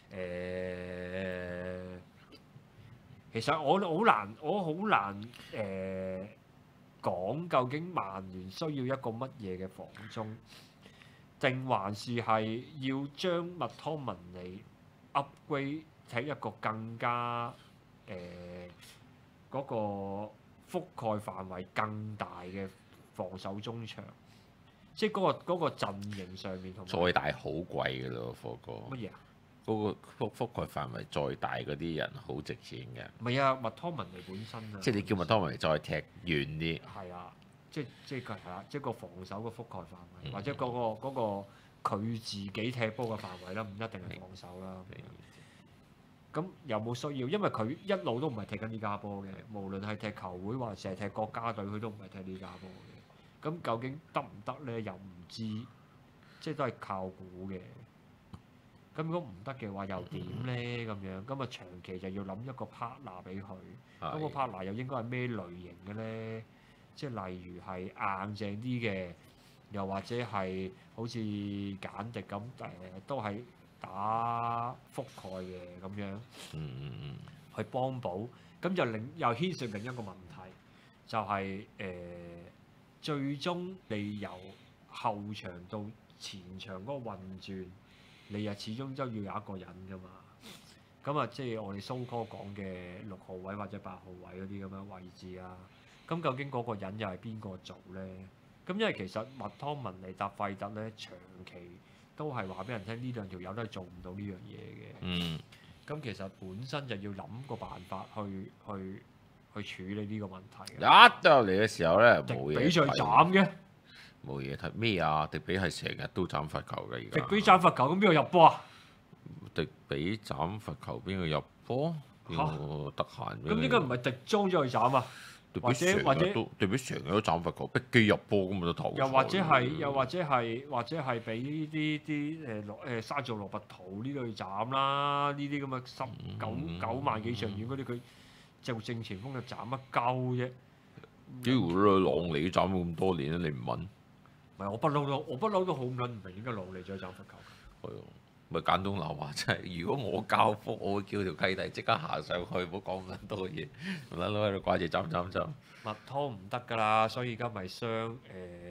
誒、其實我好難，我好難誒、講究竟曼聯需要一個乜嘢嘅防中，定還是係要將麥湯文尼 upgrade 睇一個更加誒嗰、個覆蓋範圍更大嘅防守中場，即係嗰、個嗰、個陣型上面同埋再大好貴㗎咯，貨哥。 乜嘢啊？ 嗰個覆覆蓋範圍再大嗰啲人好值錢嘅， 唔係啊，麥湯文尼本身啊， 即係你叫麥當維再踢遠啲， 係啊，即係即係佢係啦，即係個防守嘅覆蓋範圍， 嗯或者嗰、個嗰、個佢自己踢波嘅範圍啦，唔一定係防守啦。咁有冇需要？因為佢一路都唔係踢緊呢家波嘅，無論係踢球會或者係踢國家隊，佢都唔係踢呢家波嘅。咁究竟得唔得咧？又唔知，即係都係靠估嘅。咁如果唔得嘅話，又點咧？咁樣咁啊，長期就要諗一個 partner 俾佢。咁個係 partner 又應該係咩類型嘅咧？即係例如係硬淨啲嘅，又或者係好似簡迪咁誒、都係打覆蓋嘅咁樣嗯嗯嗯， 去幫補。咁就另又牽涉另一個問題，就係、誒、最終你由後場到前場嗰個運轉，你又始終都要有一個人㗎嘛。咁啊，即係我哋蘇哥講嘅六號位或者八號位嗰啲咁樣位置啊。咁究竟嗰個人又係邊個做咧？咁因為其實麥湯文尼達費特咧，長期都係話俾人聽，呢兩條友都係做唔到呢樣嘢嘅。 嗯， 咁其實本身就要諗個辦法去去去處理呢個問題一嘅。 到嚟嘅時候咧， 迪冇嘢比再睇斬嘅， 冇嘢睇咩啊？迪比係成日都斬罰球嘅而家。 迪比斬罰球，咁邊個入波啊？ 迪比斬罰球，邊個入波？邊個得閒？ 咁應該唔係迪裝咗去斬啊？ 迪比或者成或者日都迪比成日都斬罰球，逼機入波咁咪都投。 又或者係，又或者係，或者係俾啲啲誒羅誒沙做羅拔圖呢度去斬啦，呢啲咁嘅十九九萬幾長遠嗰啲，佢做正前鋒就斬乜鳩啫？ 屌啦，朗尼斬咗咁多年啦，你唔問？ 唔係我不嬲都，我不嬲都好唔撚唔明點解羅尼再斬罰球。 係啊，咪簡東流話真係，如果我教福，我會叫條契弟即刻行上去，唔好講咁撚多嘢，唔撚佬喺度掛住斬斬斬。 麥湯唔得㗎啦，所以而家咪傷誒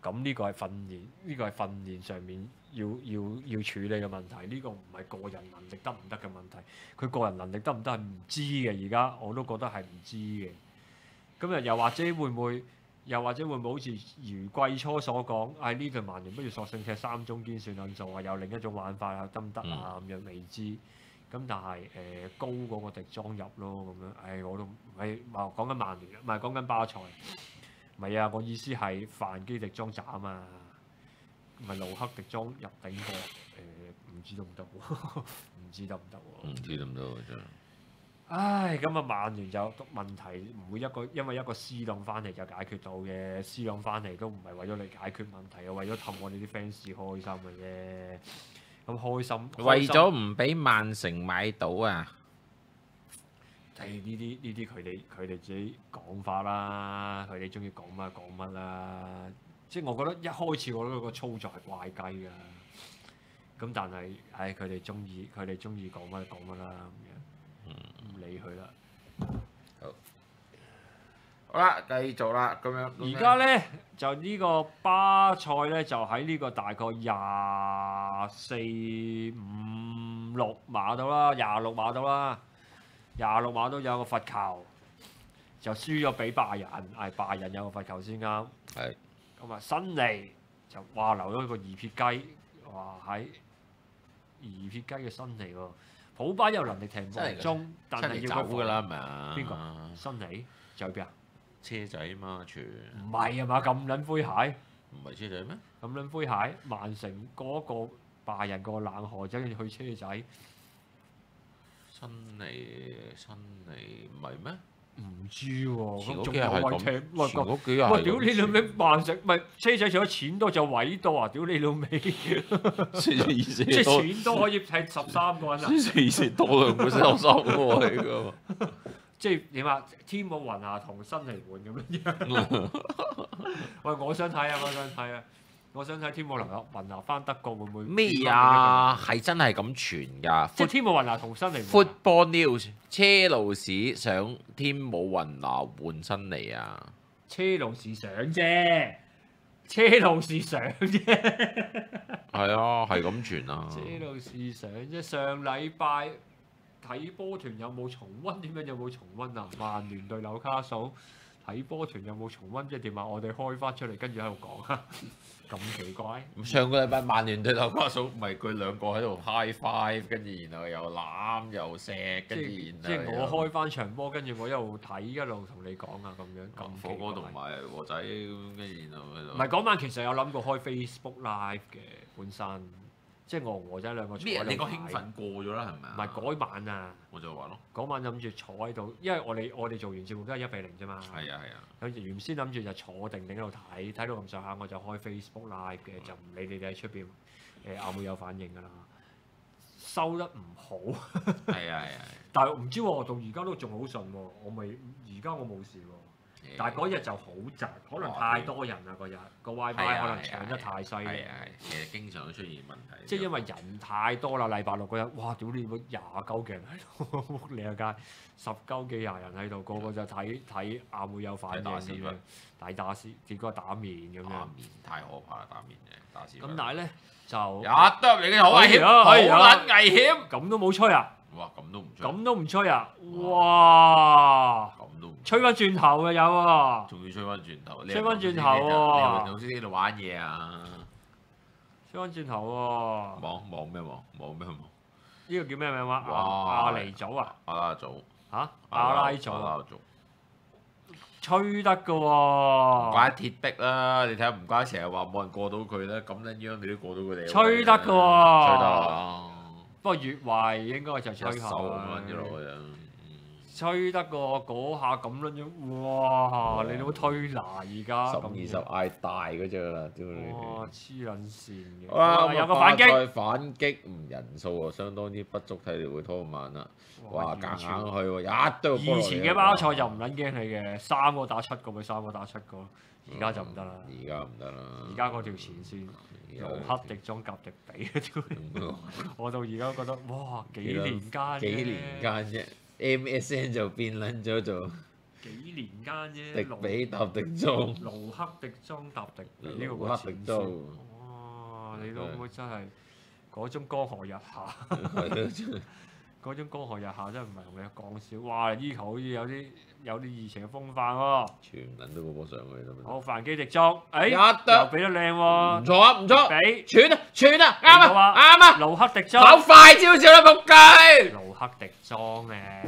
咁呢個係訓練，呢、個係訓練上面要要要處理嘅問題。呢、個唔係個人能力得唔得嘅問題，佢個人能力得唔得係唔知嘅。而家我都覺得係唔知嘅。咁啊，又或者會唔會？又或者會唔會好似如季初所講，唉呢隊曼聯不如索性踢三中堅算撚數啊，有另一種玩法啊，得唔得啊？咁樣未知。咁但係誒、呃、高嗰個迪莊入咯，咁樣，唉我都唔係話講緊曼聯，唔係講緊巴塞。唔係啊，我意思係范基迪莊斬啊，唔係盧克迪莊入頂過誒，唔知得唔得喎？唔知得唔得喎？ 唔知得唔得喎真係。 唉，咁啊，曼聯就問題唔會一個因為一個 C 朗翻嚟就解決到嘅，C 朗翻嚟都唔係為咗你解決問題，係為咗氹我哋啲 fans 開心嘅啫。咁開心， 為咗唔俾曼城買到啊！ 誒呢啲呢啲佢哋佢哋自己講法啦，佢哋中意講乜講乜啦。即係我覺得一開始我覺得個操作係怪雞㗎。咁但係唉，佢哋中意佢哋中意講乜講乜啦咁樣。唔理佢啦。 好，好啦，繼續啦，咁樣。 而家咧就呢個巴塞咧就喺呢個大概廿四五六碼到啦，廿六碼到啦，廿六碼都有個罰球，就輸咗俾拜仁，係拜仁有個罰球先啱。 係。 咁啊，新尼就哇留咗個二撇雞，哇喺二撇雞嘅新尼喎。普巴有能力停防中，但係要佢走㗎啦，係咪啊？ 邊個？新尼仲有邊啊？ 車仔嘛，全唔係啊嘛，咁撚灰鞋， 唔係車仔咩？ 咁撚灰鞋，曼城嗰個拜仁個冷河仔去車仔， 新尼新尼唔係咩？ 唔知喎， 前嗰咁仲幾日係咁， 有位踢，喂前嗰幾日喂， 係屌你老味，曼城唔係車仔除咗錢多就位多啊！屌你老味，即咁， 係錢多可以踢十三個人啊！ 四四多兩個先有三個喎，呢個。 即係點啊？天母雲下同新尼換咁樣。喂，我想睇啊！我想睇啊！我想睇天母雲下雲下翻德國會唔會咩啊？係真係咁傳㗎。 即係天母雲下同新尼換。 Football News，車路士想天母雲拿換新尼啊！ 車路士上啫，車路士上啫。 係啊，係咁傳啊！ 車路士上啫，上禮拜睇波團有冇重温？點解有冇重温啊？曼聯對紐卡素睇波團有冇重温？即係點啊？我哋開翻出嚟，跟住喺度講啊！咁奇怪。 上個禮拜曼聯對紐卡素，咪佢兩個喺度 high five，跟住然後又攬又錫，跟住即然後係我開翻場波，跟住我一路睇一路同你講啊，咁樣咁奇怪火哥同埋和仔咁，跟住然後喺度。 唔係嗰晚其實有諗過開 Facebook Live 嘅本身，即係我同和仔兩個坐喺咩？ 度你個興睇奮過咗啦，係咪啊？ 唔係嗰晚啊！ 我就話咯。 嗰晚諗住坐喺度，因為我哋我哋做完節目都係一比零啫嘛。 係啊係啊。 咁原先諗住就坐定定喺度睇，睇到咁上下我就開 Facebook Live 嘅，就唔理你哋喺出邊誒阿妹有反應㗎啦。收得唔好。 係啊係啊。 但係唔知喎，到而家都仲好順喎，我未而家我冇事喎。但係嗰日就好窒，可能太多人啦嗰日，個 WiFi 可能搶得太犀利。 係啊係，其實經常都出現問題。 即係因為人太多啦，禮拜六嗰日，哇！屌你個廿鳩嘅人喺度，你個街十鳩幾廿人喺度，個個就睇睇阿妹有反應咁樣，睇打屎，結果打面咁樣。 打面太可怕啦，打面嘅打屎。 咁但係咧就一得嚟嘅好危險，好撚危險。 咁都冇吹啊！ 哇！咁都唔吹。 咁都唔吹啊！哇！ 咁都唔吹翻轉頭嘅有喎。 仲要吹翻轉頭。 吹翻轉頭喎！ 你老師喺度玩嘢啊！ 吹翻轉頭喎！ 望望咩望？望咩望？ 呢個叫咩名話？ 哇！ 阿尼祖啊！ 阿拉祖嚇？阿拉祖阿拉祖。 吹得㗎喎！ 唔怪鐵壁啦！你睇下唔怪成日話冇人過到佢咧，咁撚樣你都過到佢哋。 吹得㗎喎！ 吹得啊！ 不過越壞應該就吹一手咁樣落去啊！ 吹得過嗰下咁樣樣，哇！你都推拿而家十二十嗌大嗰只啦，屌你！ 哇！黐撚線嘅。 哇！ 有個反擊， 反擊唔人數喎，相當之不足，睇嚟會拖慢啦。哇！夾硬全去喎，一堆個波落嚟。 以前嘅巴塞就唔撚驚你嘅，三個打七個咪三個打七個，而家就唔得啦。 而家唔得啦。 而家嗰條前線，盧克迪莊夾迪比，屌！我到而家覺得哇，幾年間幾年間啫？M S N 就變撚咗做幾年間啫。 迪比搭迪莊， 盧克迪莊搭迪比呢個盧克迪個前莊線，哇！你老母真係嗰種江河日下， 係咯，真嗰種江河日下真係唔係同你講笑。哇！呢球好似有啲有啲以前嘅風範喎。 全撚都個波上去啦。 好，范基迪莊，誒一又得俾得靚唔喎。 錯啊，唔錯， 比傳啊傳啊，啱啊啱啊， 盧克迪跑莊， 快少少啦，仆街！ 盧克迪莊咧，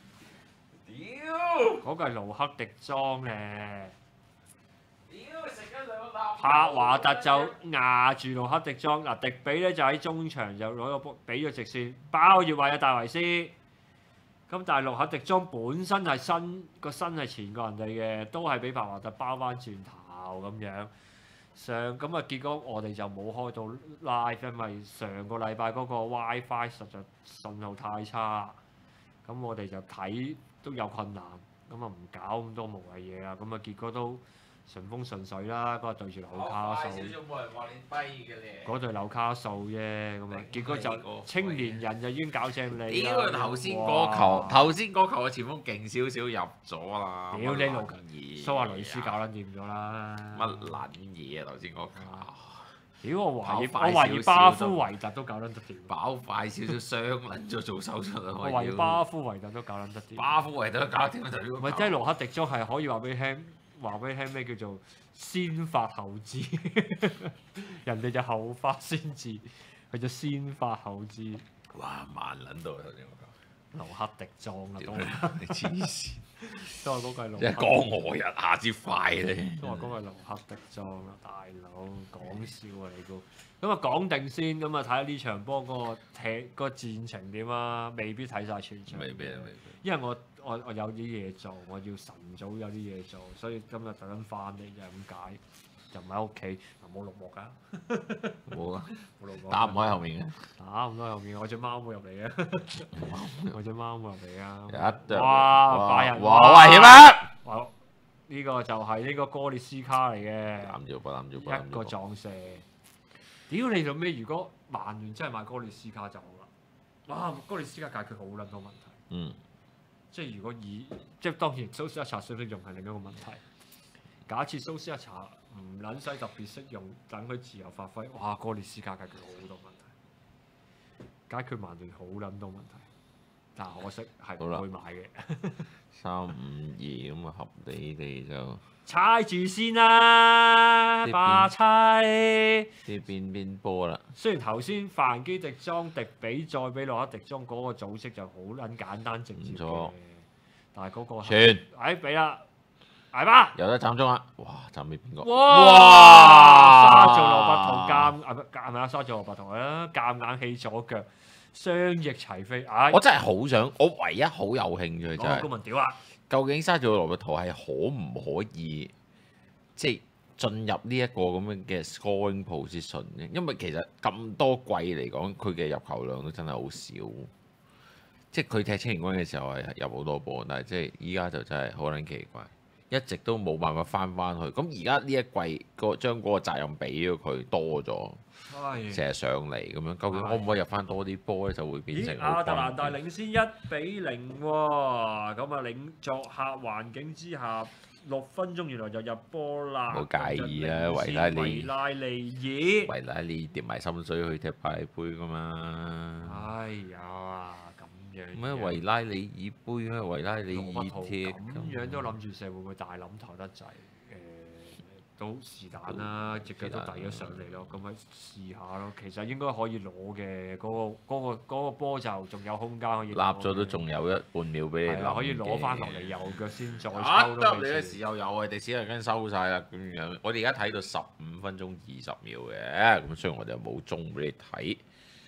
屌嗰個係盧克迪莊咧。 屌，食咗兩個啖。 帕華特就壓住盧克迪莊，嗱迪比咧就喺中場就攞個波俾咗直線，包住韋爾戴維斯。咁但係盧克迪莊本身係身個身係前過人哋嘅，都係俾帕華特包翻轉頭咁樣。上咁啊，結果我哋就冇開到 live，因為上個禮拜嗰個 WiFi 實在信號太差，咁我哋就睇都有困難，咁啊唔搞咁多無謂嘢啊，咁啊結果都順風順水啦，嗰日對住紐卡素， 冇人話你跛嘅咧。 嗰隊紐卡素啫，咁啊結果就青年人就已經搞正你啦。 屌，頭先嗰哇球，頭先嗰球嘅前鋒勁少少入咗啦。 屌你老乜嘢蘇亞雷斯搞撚掂咗啦。 乜撚嘢啊？頭先嗰球屌我懷疑我跑快懷疑少少巴夫維特都搞撚得掂。 跑快少少傷撚咗做手術啊！ 我懷疑巴夫維特都搞撚得掂。 巴夫維特都搞掂啊！ 唔係，即係盧克迪莊係可以話俾你聽，話俾你聽咩叫做先發後知，人哋就後發先至，佢就先發後知。 哇慢撚到啊！頭先嗰球。 盧克迪莊啊，都你黐線！ 都係嗰個係盧即係克江河日下之快咧。 都話嗰個係盧克迪莊啊，大佬講笑啊你估？咁啊講定先，咁啊睇下呢場波嗰個踢嗰個戰情點啊，未必睇晒全場。 未必啊，未必。 因為我我我有啲嘢做，我要晨早有啲嘢做，所以今日特登翻嚟就係咁解，就唔喺屋企，冇綠幕㗎， 冇啊， 冇綠幕。 打唔開後面嘅。 打唔開後面，我只貓冇入嚟嘅，我只貓冇入嚟啊！ 一對哇！拜仁哇危險啊！ 哇！呢個就係呢個哥列斯卡嚟嘅， 攬住波，攬住波， 一個撞射。屌你做咩？如果曼聯真係買哥列斯卡就好啦。哇！哥列斯卡解決好撚多問題。 嗯。 即係如果以即係當然蘇斯一查識唔識用係另一個問題。假設蘇斯一查唔撚使特別識用，等佢自由發揮，哇！哥列斯卡解決好多問題，解決曼聯好撚多問題，但係可惜係唔會買嘅。 三五二咁啊，合理地就猜住先啦， 邊巴猜。 啲邊邊波啦。 雖然頭先范基迪莊迪比再俾洛克迪莊嗰個組織就好撚簡單直接唔錯嘅，但係嗰個係傳哎俾啦，係嘛？ 有得斬中啊！哇，斬俾邊個？ 哇！沙做羅伯圖監啊，係咪啊？沙做羅伯圖啊，夾硬起左腳，雙翼齊飛。唉， 我真係好想，我唯一好有興趣就攞個公係， 民屌啊！ 究竟沙祖羅伯圖係可唔可以即係進入呢一個咁樣嘅 scoring position 嘅？因為其實咁多季嚟講，佢嘅入球量都真係好少。即係佢踢青年軍嘅時候係入好多波，但係即係依家就真係好撚奇怪，一直都冇辦法翻翻去。咁而家呢一季個將嗰個責任俾咗佢多咗， 唉成日上嚟咁樣，究竟可唔可以入翻多啲波咧？就會變成咦， 好亞特蘭大關鍵領先一比零喎，咁啊領作客環境之下，六分鐘原來就入波啦。 冇介意啊咁就領先維拉利維拉利爾。 維拉利跌埋心水去踢派杯噶嘛？ 哎呀，咁樣咩嘅維拉利爾杯咩維拉利羅伯圖爾踢咁樣都諗住射會唔會大冧頭得滯？誒、都是但啦，隻腳都遞咗上嚟咯，咁咪試下咯。其實應該可以攞嘅，嗰、個嗰、個嗰、個波就仲有空間可以立攞嘅。 咗都仲有一半秒俾你係啦，可以諗攞翻落嘅嚟右腳先再啊！ 抽咯。 得你嘅時候有啊，迪史特根收晒啦咁樣。我哋而家睇到十五分鐘二十秒嘅，咁雖然我哋又冇鐘俾你睇，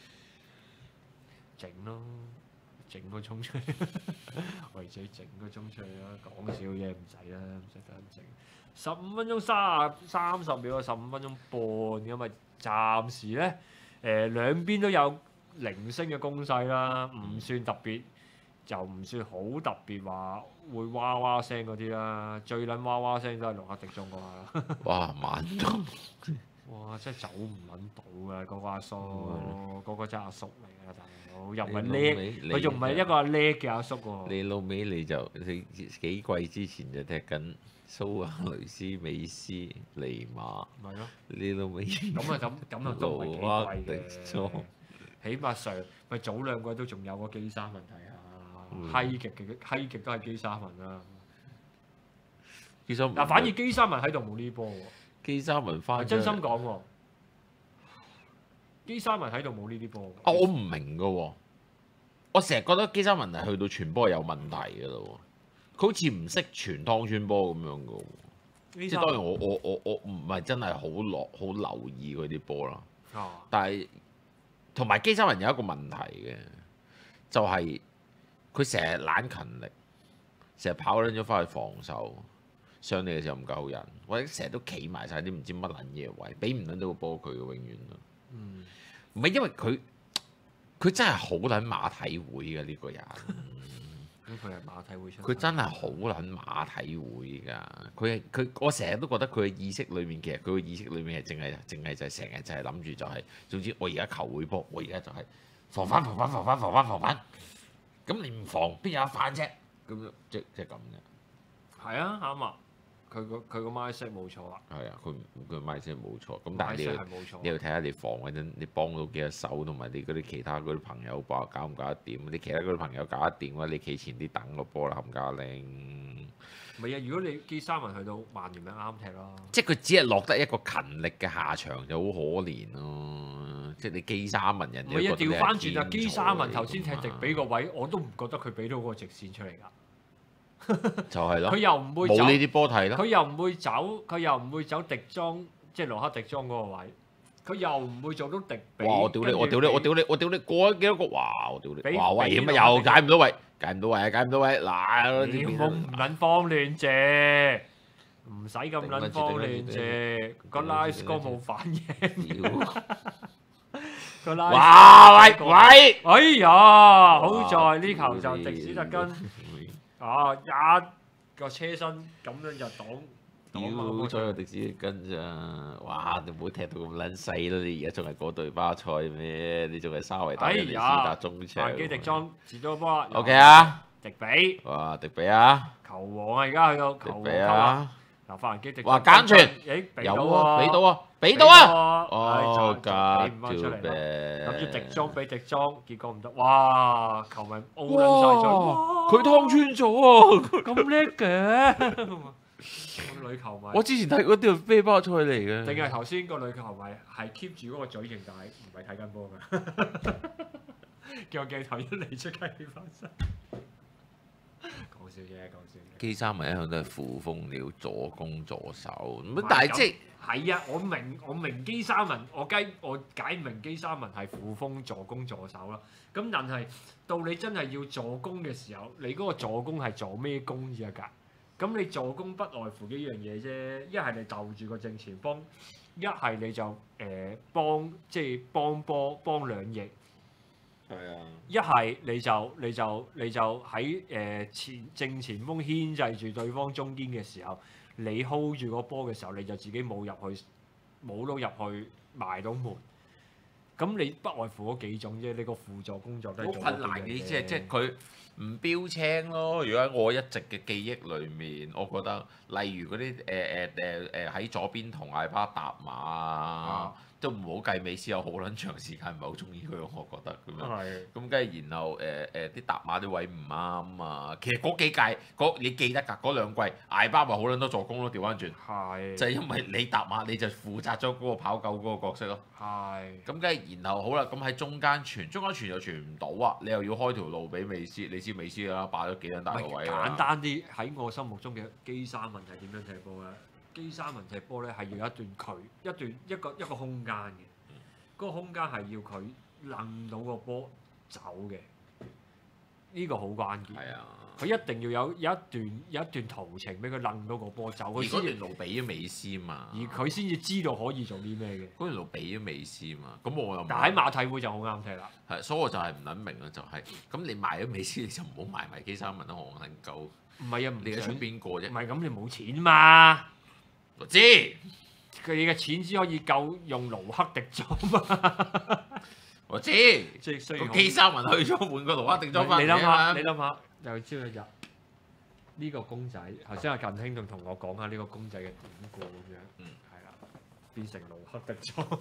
整咯，整個衝出嚟，為咗整個衝出嚟啦，講少嘢唔使啦，唔使得人整。十五分鐘三三十秒啊，十五分鐘半咁咪暫時咧，誒、兩邊都有零星嘅攻勢啦，唔算特別，就唔算好特別話會哇哇聲嗰啲啦，最撚哇哇聲都係洛克迪中嗰下啦。 哇慢到哇！真係走唔撚到啊！嗰個阿叔， 嗯嗰個真係阿叔嚟㗎，大佬又唔係你叻， 老味佢仲唔係一個叻嘅阿叔喎。 你老尾你就你幾季之前就踢緊蘇亞雷斯、美斯、尼馬， 咪咯， 你老尾咁啊咁咁啊都唔係幾盧貴迪莊嘅，起碼上咪早兩季都仲有個基沙文睇下， 嗯閪極嘅閪極都係基沙文啦。 基沙文嗱，反而基沙文喺度冇呢波喎， 基沙文翻係真心講喎，基沙文喺度冇呢啲波喎。 啊！我唔明㗎喎，我成日覺得基沙文係去到傳波係有問題㗎咯喎，佢好似唔識傳湯川波咁樣㗎喎。即係當然我我我我唔係真係好落好留意佢啲波啦， 啊， 但係同埋基沙文有一個問題嘅，就係佢成日懶勤力，成日跑撚咗翻去防守，上嚟嘅時候唔夠人，或者成日都企埋晒啲唔知乜撚嘢位，俾唔撚到個波佢嘅永遠都。 嗯， 唔係因為佢佢真係好撚馬體會嘅呢個人。 咁佢係馬體會出身。 佢真係好撚馬體會㗎，佢係佢，我成日都覺得佢嘅意識裏面，其實佢嘅意識裏面係淨係淨係就係成日就係諗住就係、是，總之我而家球會波，我而家就係防反防反防反防反防反，咁你唔防邊有得反啫？咁樣即即係咁嘅。 係啊，啱啊，佢個佢個 mindset 冇錯啊係啊，佢佢買先冇錯，咁但係你 ，mindset 要係冇錯。 你要睇下你防嗰陣，你幫到幾多手，同埋你嗰啲其他嗰啲朋友幫搞唔搞得掂？你其他嗰啲朋友搞得掂嘅話，你企前啲等個波啦，冚家拎。 唔係啊，如果你基沙文去到曼聯咪啱踢咯。 即係佢只係落得一個勤力嘅下場就好可憐咯。即係你基沙文人哋唔係啊，調翻轉啊， 啊， 基沙文頭先踢迪比個位，我都唔覺得佢俾到嗰個直線出嚟㗎。 就係咯佢，又唔會走冇呢啲波睇咯。 佢又唔會走，佢又唔會走迪莊，即係羅克迪莊嗰個位，佢又唔會做到迪比。 哇！我屌你！ 跟住我屌你！ 俾我屌你！我屌你！過咗幾多個？哇！我屌俾你！哇！危俾險啊！又羅克迪解唔到位，解唔到位啊！解唔到位嗱， 你冇唔撚慌亂啫，唔使咁撚慌亂啫，個 live score 冇反應，個 live 哇！喂喂！ 哎呀，好在呢球就迪斯特根啊一個車身咁樣就擋擋屌埋咗個迪斯根咋？哇！你唔好踢到咁撚細啦！你而家仲係嗰隊巴塞咩？你仲係沙維打人哋斯達中場。 范基迪莊截咗個波啦。 O K 啊！ 迪比哇！迪比啊！ 球王啊，而家去到球迪比王級啦。 啊！ 嗱，法蘭基迪哇簡傳誒俾有到啊！俾到喎， 啊！俾到啊！ 啊！ 哦， 俾加唔翻出嚟啦。諗住迪條莊俾迪莊，結果唔得。哇！球迷 O 撚晒嘴， 哇！佢湯穿咗啊！ 咁叻嘅，個女球迷。 我之前睇嗰條飛巴賽嚟嘅， 定係頭先個女球迷係 keep 住嗰個嘴型，但係唔係睇緊波㗎。叫個鏡頭一嚟出街起翻身。講笑啫，講笑啫。 基沙文一向都係副鋒料，助攻助手。咁係但係即係係啊，我明我明基沙文，我解我解唔明基沙文係副鋒助攻助手啦。咁但係到你真係要助攻嘅時候，你嗰個助攻係助咩攻啫㗎？咁你助攻不外乎幾樣嘢啫，一係你鬥住個正前鋒，一係你就誒、呃、幫即係幫波幫兩翼。 係啊， 一係你就你就你就喺誒、呃、前正前鋒牽制住對方中堅嘅時候，你 hold 住個波嘅時候，你就自己冇入去冇到入去埋到門。咁你不外乎嗰幾種啫，你個輔助工作都係好做困難嘅， 嗰幾樣即係即係佢唔標青咯。如果喺我一直嘅記憶裏面，我覺得例如嗰啲誒誒誒誒喺左邊同艾巴搭馬啊。都唔好計美斯有好撚長時間唔係好中意佢，我覺得咁樣。 係咁跟住然後誒誒啲搭馬啲位唔啱啊。其實嗰幾屆嗰你記得㗎嗰兩季艾巴咪好撚多助攻咯，調翻轉。 係就係因為你搭馬你就負責咗嗰個跑狗嗰個角色咯。 係咁跟住然後好啦，咁喺中間傳，中間傳又傳唔到啊！你又要開條路俾美斯，你知美斯啦，霸咗幾撚大個位啊！ 簡單啲喺我心目中嘅基沙文係點樣踢波咧？基沙文踢波咧係要有一段距一段一個一個空間嘅，嗰、個空間係要佢掕到個波走嘅，呢、個好關鍵。 係啊， 佢一定要有有一段有一段途程俾佢掕到個波走， 而佢先至嗰段路俾咗美斯嘛， 而佢先至知道可以做啲咩嘅。 嗰段路俾咗美斯嘛，咁我又唔但喺馬體會就好啱踢啦。 係，所以我就係唔撚明啊，就係、咁你賣咗美斯你就唔好賣埋基沙文啦，我撚鳩。 唔係啊，唔你係想想邊個啫唔？係咁，你冇錢嘛？ 我知， 佢嘅錢只可以夠用盧克迪裝嘛。 我知， 即係雖然個基三文去咗換個盧克迪裝翻嚟你諗下， 啊你諗下，又朝一日呢個公仔，頭先阿近兄仲同我講下呢個公仔嘅典故咁樣， 嗯係啦，變成盧克迪裝，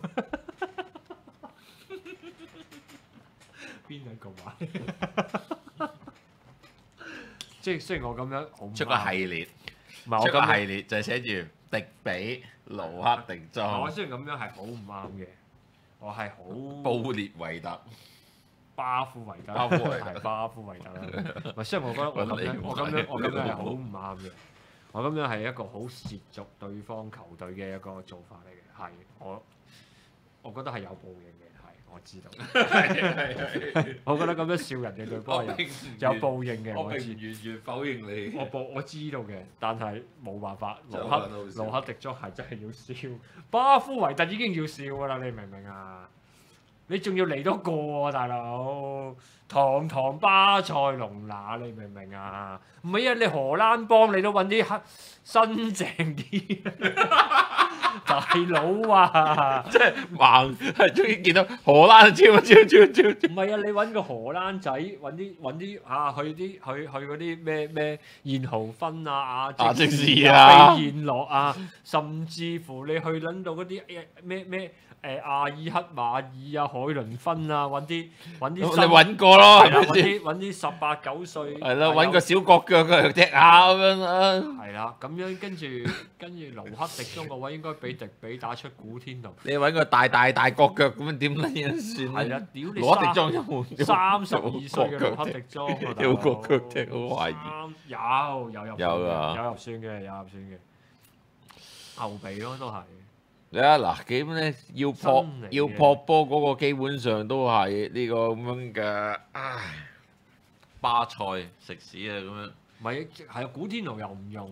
邊一個買？即係雖然我咁樣好唔出個系列， 唔係我出個咁樣系列就係寫住迪比盧克迪我裝雖然咁樣係好唔啱嘅，我係好布列維特。 巴夫維德， 巴夫維特係巴夫維特啦。唔係，雖然我覺得我咁樣， 揾你我咁樣，我咁樣係好唔啱嘅。我咁樣係一個好褻瀆對方球隊嘅一個做法嚟嘅，係我我覺得係有報應嘅，係我知道。我覺得咁樣笑人哋對波係有有報應嘅， 我並我知唔完全否認你。 我報我知道嘅，但係冇辦法，盧就克覺得好笑盧克迪莊係真係要笑，巴夫維特已經要笑㗎啦，你明唔明啊？你仲要嚟多個喎，大佬！堂堂巴塞隆拿，你明唔明啊？唔係啊，你荷蘭幫你都揾啲黑新淨啲，大佬啊！ 即係盲係終於見到荷蘭超超超超超。 唔係啊，你揾個荷蘭仔，揾啲揾啲啊，去啲去去嗰啲咩咩燕豪芬啊、亞積士亞積士啊啊、飛燕諾啊，甚至乎你去撚到嗰啲誒咩咩誒阿爾克馬爾啊、海倫芬啊，揾啲揾啲你新揾過咯， 係啦，揾係咪先？ 啲揾啲十八九歲係咯，揾個小國腳嘅踢下咁樣啦。 係啦，咁樣跟住跟住盧克迪中個位應該俾迪比打出古天奴。 你揾個大大大國腳咁樣點撚樣算咧？ 係啦，屌你攞迪裝有冇？ 三十二歲嘅盧克迪莊啊，大佬有國腳踢，好懷疑。 三有有入有啊有入選嘅，有入選嘅後備咯，都係你啊嗱，基本咧要撲真嚟嘅要撲波嗰個基本上都係呢個咁樣嘅，唉，巴塞食屎啊咁樣唔係係啊？古天奴又唔用，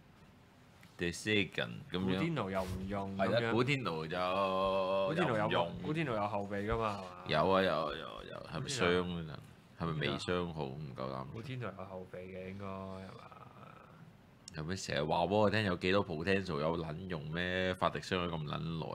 ，The Second 咁樣， 古天奴又唔用咁係啦， 樣。 古天奴就古天奴有又唔用， 古天奴有後備噶嘛？係嘛？ 有啊有啊有啊有啊，係咪古天奴傷啊？係咪未傷好唔夠膽？ 古天奴有後備嘅應該係嘛？ 有咩成日話俾我聽有幾多 potential 有撚用咩？法迪傷咗咁撚耐，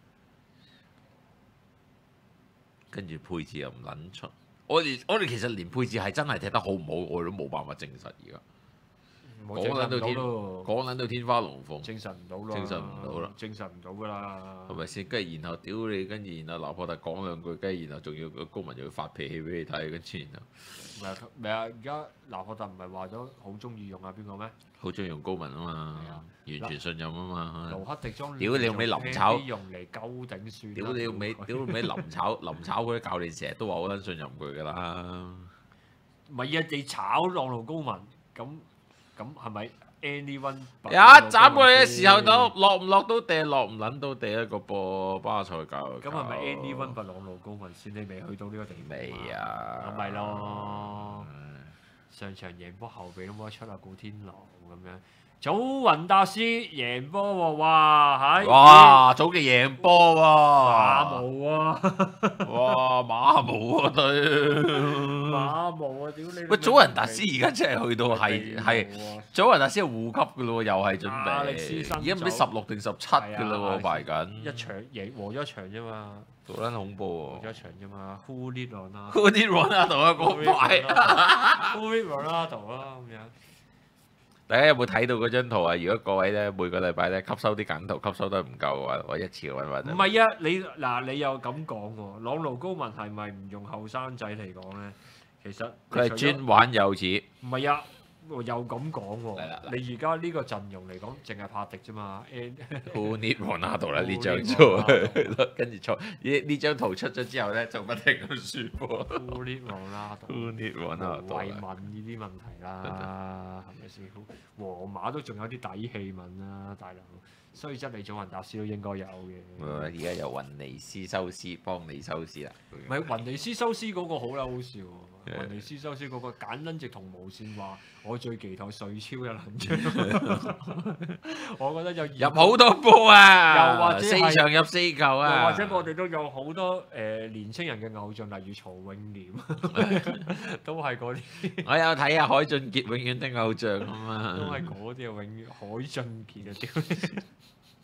跟住配置又唔撚出。我哋我哋其實連配置係真係踢得好唔好，我哋都冇辦法證實而家。 冇證實唔到講撚到天， 咯， 講撚到天花龍鳳， 證實唔到咯， 證實唔到啦證實唔到㗎啦。 係咪先？跟住然後屌你，跟住然後拿破特講兩句，跟住然後仲要個高文又要發脾氣俾你睇，跟住然後唔係唔係啊！而家拿破特唔係話咗好中意用啊邊個咩？ 好中意用高文啊嘛係啊， 完全信任啊嘛。 盧克迪莊屌你老味臨炒用嚟鳩頂算啦。 屌你老味，屌你尾臨炒臨炒嗰啲教練成日都話好撚信任佢㗎啦。 唔係啊！你炒朗路高文咁咁係咪 anyone？ 一斬過嚟嘅時候都落唔落到地，落唔撚到地一個波巴塞教。 咁係咪 anyone 不朗路高文先？你未去到呢個地步未啊？ 咁咪咯。上場贏波後備都冇得出啊！古天奴咁樣，祖雲達斯贏波喎！哇係！ 哇！早嘅贏波馬喎！ 毛啊！ 哇！馬毛啊對！ 馬毛啊！屌你！ 喂，祖雲達斯而家真係去到係係祖雲達斯係護級嘅咯喎，又係準亞力斯備。 新而家唔知十六定十七嘅啦喎，排緊。 一場贏和咗一場啫嘛， 好撚恐怖喎和咗一場啫嘛，Who did on 啊嗰啲 Ronaldo 啊，嗰排。 ？Who did Ronaldo 啊咁樣。 大家有冇睇到嗰張圖啊？如果各位咧每個禮拜咧吸收啲梗圖，吸收得唔夠嘅話，我一次揾揾。 唔係啊，你嗱你又咁講喎，朗奴高文係咪唔用後生仔嚟講咧？其實佢係專玩幼齒。 唔係啊，又咁講嚟啦喎。你而家呢個陣容嚟講，淨係帕迪啫嘛。 Who need Ronaldo 啦？呢張 Who need 圖 Ronaldo 跟住錯呢呢張圖出咗之後咧，就不停咁輸波。 Who did Ronaldo？ Who need 無謂 Ronaldo？ 問呢啲問題啦，係咪先？皇馬都仲有啲底氣問啦，大佬。雖則你祖雲達斯都應該有嘅。 而家有雲尼斯修斯幫你收屍啦。 唔係雲尼斯修斯嗰個好啦，好笑喎！雲尼斯修斯嗰個簡撚直同無線話，我最期待瑞超嘅能將。我覺得有入好多波啊！ 又或者係四場入四球啊！ 又或者我哋都有好多誒、呃、年青人嘅偶像，例如曹永廉，都係嗰啲， 我有睇啊，海俊傑永遠的偶像啊嘛。 都係嗰啲啊，永遠海俊傑啊，屌！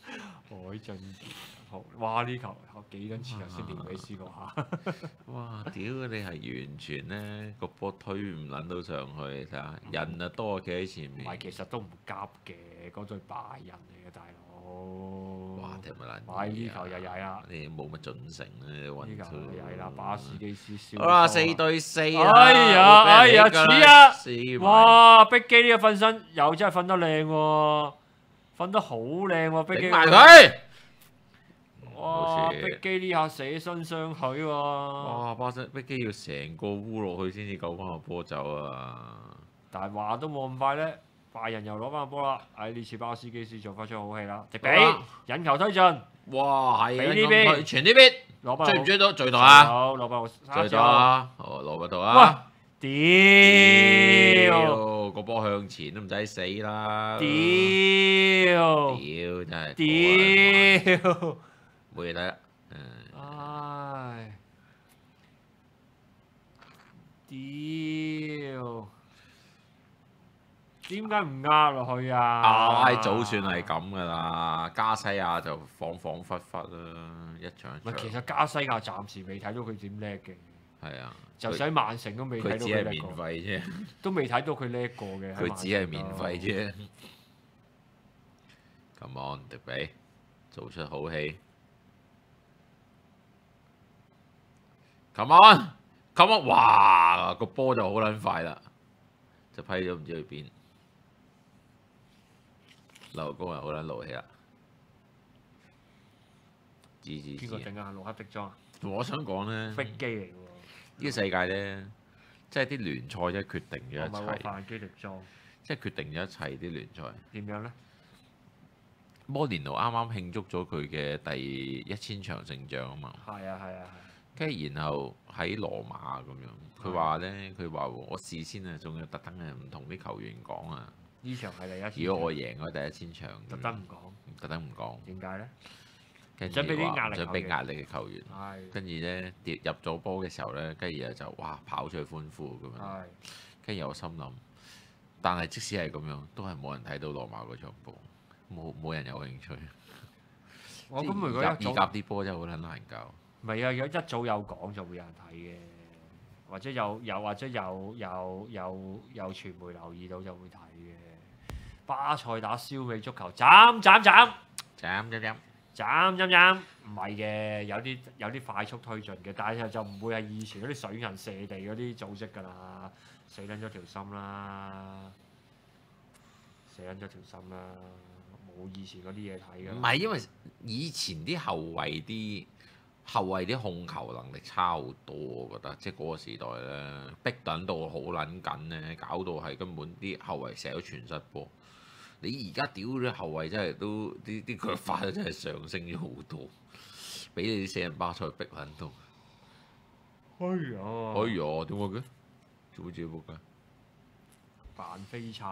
海進好，哇！呢球幾撚似頭先連尾試過下， 哇！屌你係完全咧個波推唔撚到上去，睇下人啊多企喺前面。 唔係其實都唔急嘅，嗰隊拜仁嚟嘅大佬。 哇！踢咪撚嘢啊！ 哇！呢球又曳啦， 你冇乜準成咧， 呢運球又曳啦，巴士基斯消。 好啦，四對四啊！ 哎呀哎呀，似啊！ 黐埋哇！碧基呢個瞓身又真係瞓得靚喎，瞓得好靚喎，碧基。 頂埋佢！ 哇！ 好似碧基呢下捨身相許喎。 哇！巴西碧基要成個烏落去先至救翻個波走啊！ 但係話都冇咁快咧，拜仁又攞翻個波啦。唉，呢次巴斯基斯做翻出好戲啦，直比好啦引球推進， 哇！係啊， 俾呢邊咁推傳呢邊， 攞翻追唔追到？追到啊！ 好，攞翻個追到啊！哦，攞唔到啊！ 哇！屌！ 屌！個波向前都唔使死啦！ 屌！ 屌！真係屌！ 冇嘢睇啦。嗯， 唉！屌！點解唔壓落去啊？ 唉，早算係咁噶啦，加西亞就恍恍惚惚啦，一場一唔係，其場。 實加西亞暫時未睇到佢點叻嘅， 係啊， 就使曼城都未睇到佢只係免佢叻過， 費啫， 都未睇到佢叻過嘅。 佢只係免費啫。Come on，迪比，做出好戲。Come on，Come on，哇！個波就好撚快啦，就批咗唔知去邊。劉高又好撚勞氣啦，知知知。 邊個頂啊？盧克迪莊啊， 我想講咧， 逼機嚟喎。 呢個世界咧，即係啲聯賽真係決定咗哦唔係喎， 一切， 范基迪莊即係決定咗一切啲聯賽。 點樣咧？ 摩連奴啱啱慶祝咗佢嘅第一千場勝仗啊嘛， 係啊係啊跟住然後喺羅馬咁樣，佢話咧，佢話我事先啊，仲要特登係唔同啲球員講啊， 係，呢場係第一次。 如果我贏咗第一千場， 特登唔講， 特登唔講， 點解咧？ 跟住想俾啲話壓力球員想俾壓力嘅球員， 係跟住咧跌入咗波嘅時候咧，跟住就哇跑出去歡呼咁樣， 係。 跟住我心諗，但係即使係咁樣，都係冇人睇到羅馬嗰場波，冇冇人有興趣。 我咁如果意甲意一早甲啲波真係好撚難搞。 唔係啊，有一早有講就會有人睇嘅，或者有有或者有有有有傳媒留意到就會睇嘅。巴塞打燒味足球，斬斬斬斬斬斬， 斬斬斬，唔係嘅，有啲有啲快速推進嘅，但係就唔會係以前嗰啲水銀射地嗰啲組織㗎啦，死撚咗條心啦，死撚咗條心啦，冇以前嗰啲嘢睇㗎。 唔係因為以前啲後衞啲後衞啲控球能力差好多，我覺得即係嗰個時代咧，逼等到好撚緊咧，搞到係根本啲後衞成日都傳失波。你而家屌啲後衞真係都啲啲腳法真係上升咗好多，俾你啲死人巴塞逼撚到。 哎呀！ 哎呀，點解嘅？做乜自己仆街？ 扮飛插。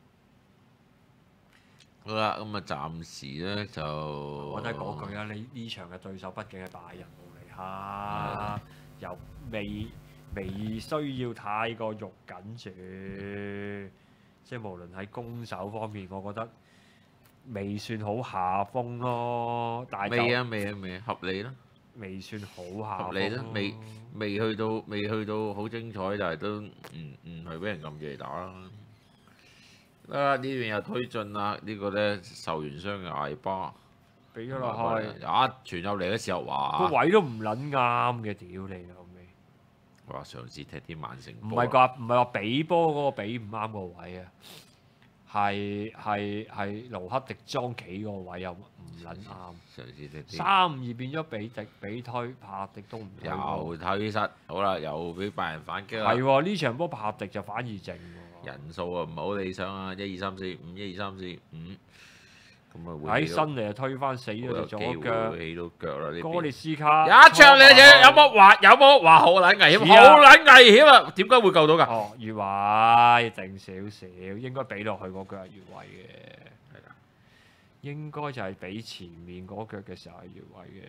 好啦，咁啊，暫時咧就我都係嗰句啦，你呢場嘅對手畢竟係拜仁慕尼黑，又未未需要太過肉緊住，即係無論喺攻守方面，我覺得未算好下風咯。但係就未啊，未啊，未啊，合理啦， 未算好下合理啦風咯， 未未去到未去到好精彩，但係都唔唔係俾人撳住嚟打啦。啊！呢邊又推進啦，呢個咧受完傷嘅艾巴俾咗落去， 一傳入嚟嘅時候， 個哇！ 位都唔撚啱嘅，屌你老味！ 哇！嘗試踢啲曼城唔波啊， 係話唔係話比波嗰個比唔啱個位啊，係係係盧克迪莊企個位又唔撚啱。 嘗試踢啲三五二變咗比迪比推，帕迪都唔推喎。 又推失，好啦，又俾拜仁反擊啦係。喎，呢場波帕迪就反而靜喎。 人數啊唔係好理想啊，一二三四五，一二三四五，咁啊會喺起到新嚟就推翻死咗好有機條左腳。 會起到腳啦呢哥列邊。 斯卡一場你有冇話有冇話好撚危險？ 似啊好撚危險啊！點解會救到㗎？ 哦，越位定少少，應該俾落去嗰腳係越位嘅。 係啦， 應該就係俾前面嗰腳嘅時候係越位嘅。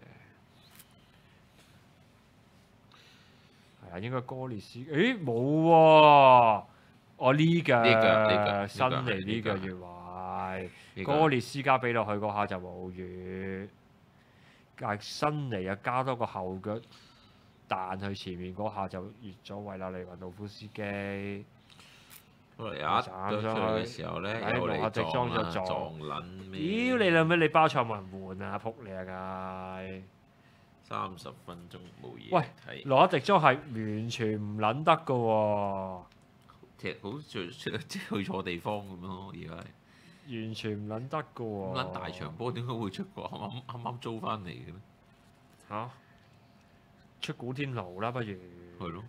係啊，應該哥列斯，誒冇喎。我呢腳呢腳呢腳新嚟呢呢腳腳越位， 呢個哥列斯加俾落去嗰下就冇越，但係新尼又加多個後腳彈去前面嗰下就越咗維拉利雲道夫斯基。 後嚟有一對出嚟嘅時候咧， 哎又嚟羅克迪裝撞啦， 咗撞撞撚咩？ 屌你兩尾你巴塞冇人換啊！撲你啊街！ 三十分鐘冇嘢喂睇， 羅克迪裝係完全唔撚得噶喎， 踢好似即係去錯地方咁咯，而家係。 完全唔撚得噶喎。 咁撚大場波點解會出個啱啱啱啱租翻嚟嘅咧？ 嚇、出古天奴啦，不如係咯，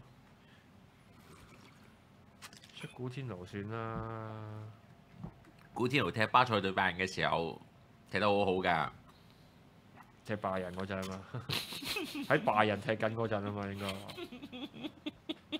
出古天奴算啦。 古天奴踢巴塞對拜仁嘅時候踢得好好㗎， 踢拜仁嗰陣啊嘛，喺拜仁踢緊嗰陣啊嘛，應該。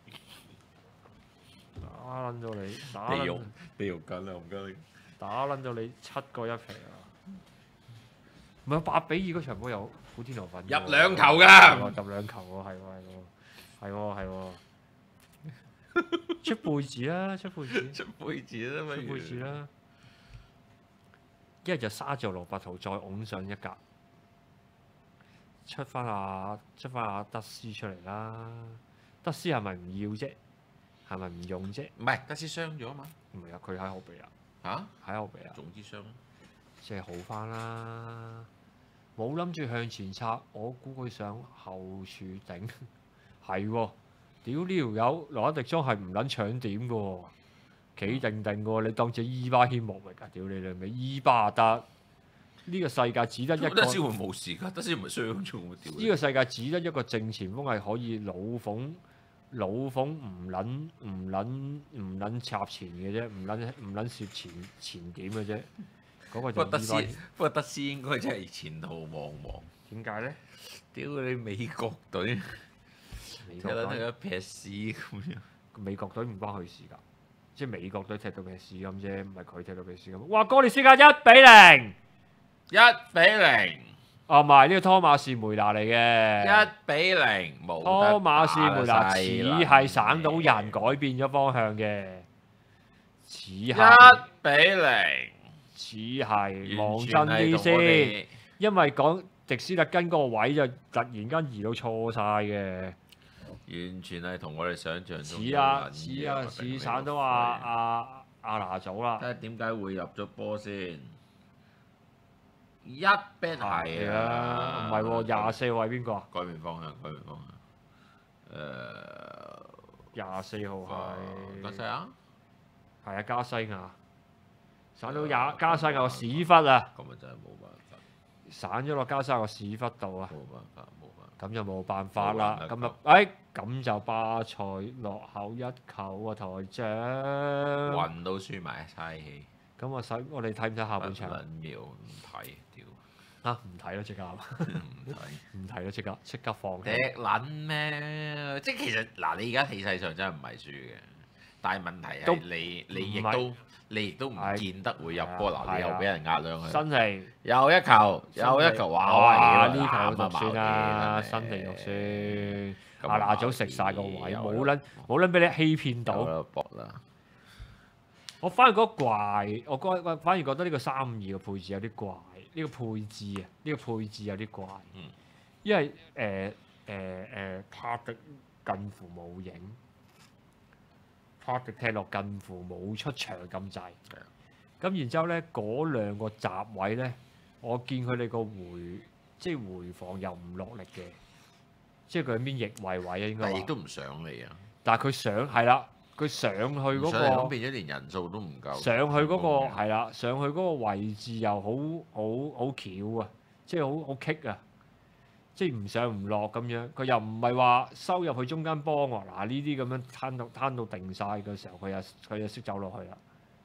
打撚咗你，打撚地獄地獄緊啊！唔該你。 打撚咗你七個一皮啊！唔係八比二嗰場波有古天奴份㗎喎入兩球㗎係喎入兩球喎，係喎係喎係喎係喎。出背字啦，出背字， 出背字啦， 出背字啦。一係就沙治羅伯圖再擁上一格，出翻阿出翻阿德斯出嚟啦。德斯係咪唔要啫？係咪唔用啫？ 唔係德斯傷咗啊嘛？ 唔係啊，佢喺後備啊， 嚇？ 喺後備啊， 總之傷。 即係好翻啦。冇諗住向前插，我估佢上後柱頂，係喎。屌呢條友羅德迪莊係唔撚搶點嘅喎，企定定嘅喎，你當隻伊巴謙莫域啊！屌你兩味伊巴得，呢、個世界只得一個，呢德斯會冇事㗎，德斯唔係傷咗喎，屌你！ 個世界只得一個正前鋒係可以老馮老馮唔撚唔撚唔撚插前嘅啫，唔撚唔撚攝前前點嘅啫，嗰、個不過德斯就伊巴謙。 不過德斯應該真係前途茫茫。 點解咧？ 屌你美國隊踢得美國隊佢一撇屎咁樣。 美國隊唔關佢事㗎，即係美國隊踢到咩事咁啫，唔係佢踢到咩事咁。哇！哥列斯加一比零， 一比零， 啊唔係呢個拖馬士梅拿嚟嘅， 一比零，冇拖馬士梅拿似得係省到人改變咗方向嘅，似一係比零， 似係望完全真啲係同我先， 哋因為講迪斯特根嗰個位就突然間移到錯晒嘅， 完全係同我哋想象中似啊似啊似省到阿阿阿拿祖啦睇。下點解會入咗波先？一比零係啊， 啊， 唔係喎，廿四號係邊個啊？ 改變方向，改變方向。誒， 廿四號啊係加西亞， 係啊，加西亞，省到廿加西亞個屎忽啊， 咁啊真係冇辦法， 省咗落加西亞個屎忽度啊， 冇辦法，冇辦法。 咁就冇辦法啦。 冇辦法咁啊，誒咁就巴塞落後一球啊，台長。 暈到輸埋，嘥氣。 咁我使我哋睇唔睇下半場不撚要唔睇，屌啊？唔睇咯，即刻唔睇。 唔睇咯，即刻即刻放踢棄。 撚咩？即係其實嗱，你而家氣勢上真係唔係輸嘅，但係問題都係你你亦唔係都你亦都唔係見得會入波。 係啊嗱，你又俾人壓兩新去， 地又一球，又一球，哇！ 哇！ 喂呢球就啱啊算啦， 矛盾新地肉算。 咁阿拿祖食晒個位， 有冇撚冇撚俾你欺騙有到。 得搏啦。 我反而覺得怪，我覺我反而覺得呢個三五二嘅配置有啲怪，呢、個配置啊，呢、個配置有啲怪。 嗯因為誒誒誒，帕迪近乎冇影，帕迪踢落近乎冇出場咁滯。咁然之後咧，嗰兩個閘位咧，我見佢哋個回即係回防又唔落力嘅，即係佢喺邊翼位位啊，應該話但係亦都唔上嚟啊！ 但係佢上係啦，佢上去嗰、 上嚟咁個。 變咗連人數都唔夠。 上去嗰、個咁樣係啦，上去嗰個位置又好好好巧啊，即係好好棘啊，即係唔上唔落咁樣。佢又唔係話收入去中間幫喎，嗱呢啲咁樣攤到攤到定晒嘅時候，佢又佢又識走落去啦。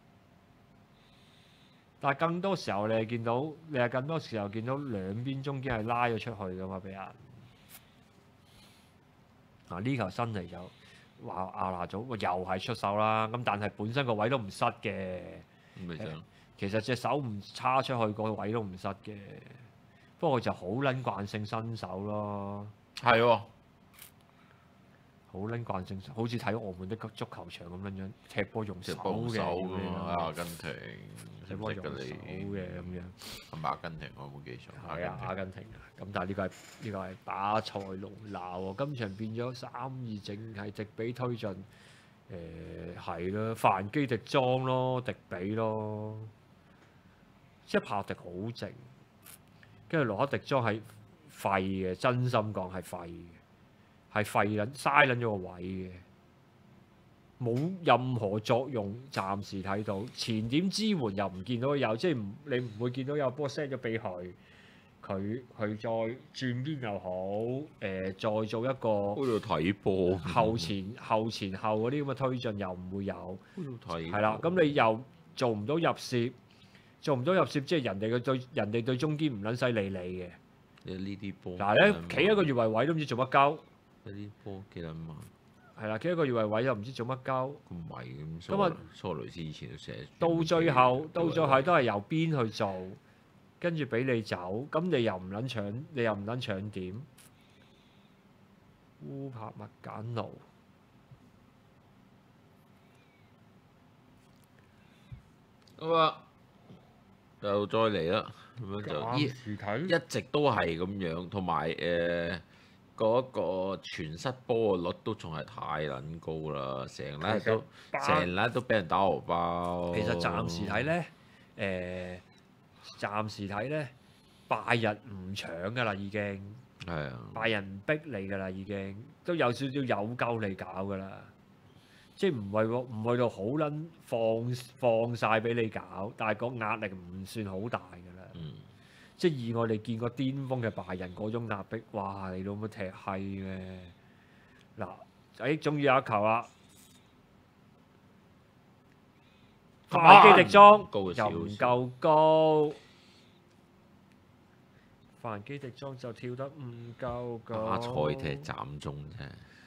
但係更多時候你係見到，你係更多時候見到兩邊中間係拉咗出去噶嘛，俾人。嗱呢球新嚟就話阿拿祖又係出手啦，咁但係本身個位都唔失嘅。 咁咪想其實隻手唔叉出去個位都唔失嘅，不過就好撚慣性新手咯， 係喎， 好撚慣性，好似睇澳門的足球場咁樣樣，踢波用手即係幫嘅手咁樣㗎嘛，阿根廷踢波用手識㗎你嘅咁樣。 係咪阿根廷？我冇記錯。 係啊，阿根廷啊，咁但係呢個係呢個係巴塞隆拿喎，今場變咗三二，淨係迪比推進，誒係咯，范基迪莊咯，迪比咯，即係帕迪好靜，跟住羅克迪莊係廢嘅，真心講係廢嘅，係廢撚嘥撚咗個位嘅，冇任何作用，暫時睇到前點支援又唔見到有，即係唔你唔會見到有波 set 咗俾佢。佢佢再轉邊又好，誒、呃、再做一個好似睇波後前後前後嗰啲咁嘅推進又唔會有， 好似睇係啦。咁你又做唔到入攝，做唔到入攝，即係人哋嘅對人哋對中堅唔撚使理你嘅。 你呢啲波嗱咧，企一個越位位都唔知做乜鳩， 呢啲波幾撚慢？ 係啦，企一個越位位又唔知做乜鳩。 唔係咁， 咁啊蘇蘇雷斯以前都寫。 到最後，到最後都係由邊去做，跟住俾你走，咁你又唔撚搶，你又唔撚搶點？烏柏麥簡奴， 咁啊，又再嚟啦，咁樣就暫依時睇一直都係咁樣，同埋誒嗰個傳失波嘅率都仲係太撚高啦，成日其實都成日都俾人打荷包。 其實暫時睇咧，誒、暫時睇咧，拜仁唔搶㗎啦，已經。 係啊， 拜仁唔逼你㗎啦，已經都有少少有鳩你搞㗎啦。即係唔係喎，唔去到好撚放放曬俾你搞，但係個壓力唔算好大㗎啦。 嗯， 即係以我哋見過巔峰嘅拜仁嗰種壓迫，哇！你老母踢閪咩？嗱，誒終於有一球啦！范基迪莊高咗少又唔少夠高，范基迪莊就跳得唔夠高。 阿賽踢斬中啫，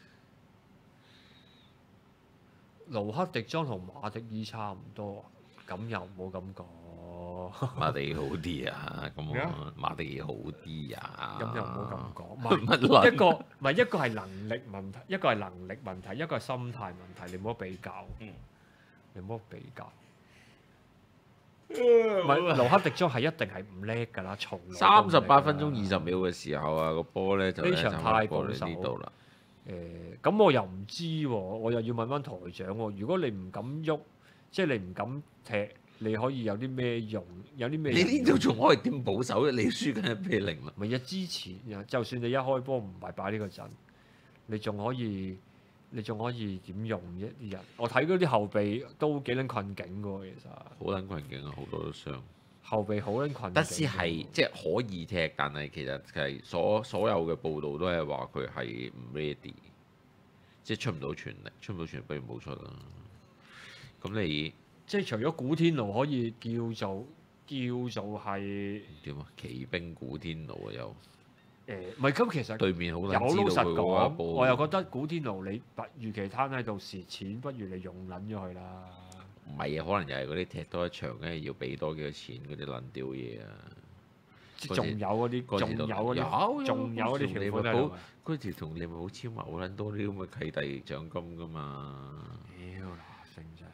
盧克迪莊同馬迪爾差唔多，咁又冇咁講。 馬地好啲啊，咁咩啊啊馬地好啲啊， 咁又唔好咁講，唔乜係撚一個唔係一個係能力問題，一個係能力問題，一個係心態問題，你唔好比較。 嗯你唔好比較。唔係盧克迪莊係一定係唔叻㗎啦，從來都唔叻㗎啦三十八分鐘二十秒嘅時候啊，個波咧就呢場咧就太過保守嚟呢度啦。 誒咁、我又唔知喎，我又要問翻台長喎。如果你唔敢喐，即係你唔敢踢，你可以有啲咩用？有啲咩？ 你呢度仲可以點保守咧？你輸緊一比零啦。 咪一之前，就算你一開波唔係擺呢個陣，你仲可以，你仲可以點用啫？啲人我睇嗰啲後備都幾撚困境㗎喎，其實好撚困境啊，好多都傷。 後備好撚困境。 德斯係即係可以踢，但係其實係所所有嘅報道都係話佢係唔 ready，即係出唔到全力，出唔到全力不如冇出啦。咁你即係除咗古天奴可以叫做叫做係點啊？騎兵古天奴啊，又誒，唔係咁其實。 對面好有撚知老實道佢嗰一講， 波。 我又覺得古天奴你不預期攤喺度蝕錢，不如你用撚咗佢啦。 唔係啊，可能又係嗰啲踢多一場咧，要俾多幾多錢嗰啲撚屌嘢啊！ 即係仲有嗰啲，仲有嗰啲，仲有嗰啲條款喺度。 嗰條同利物浦簽埋好撚多啲咁嘅契弟獎金噶嘛。 屌嗱聲真係。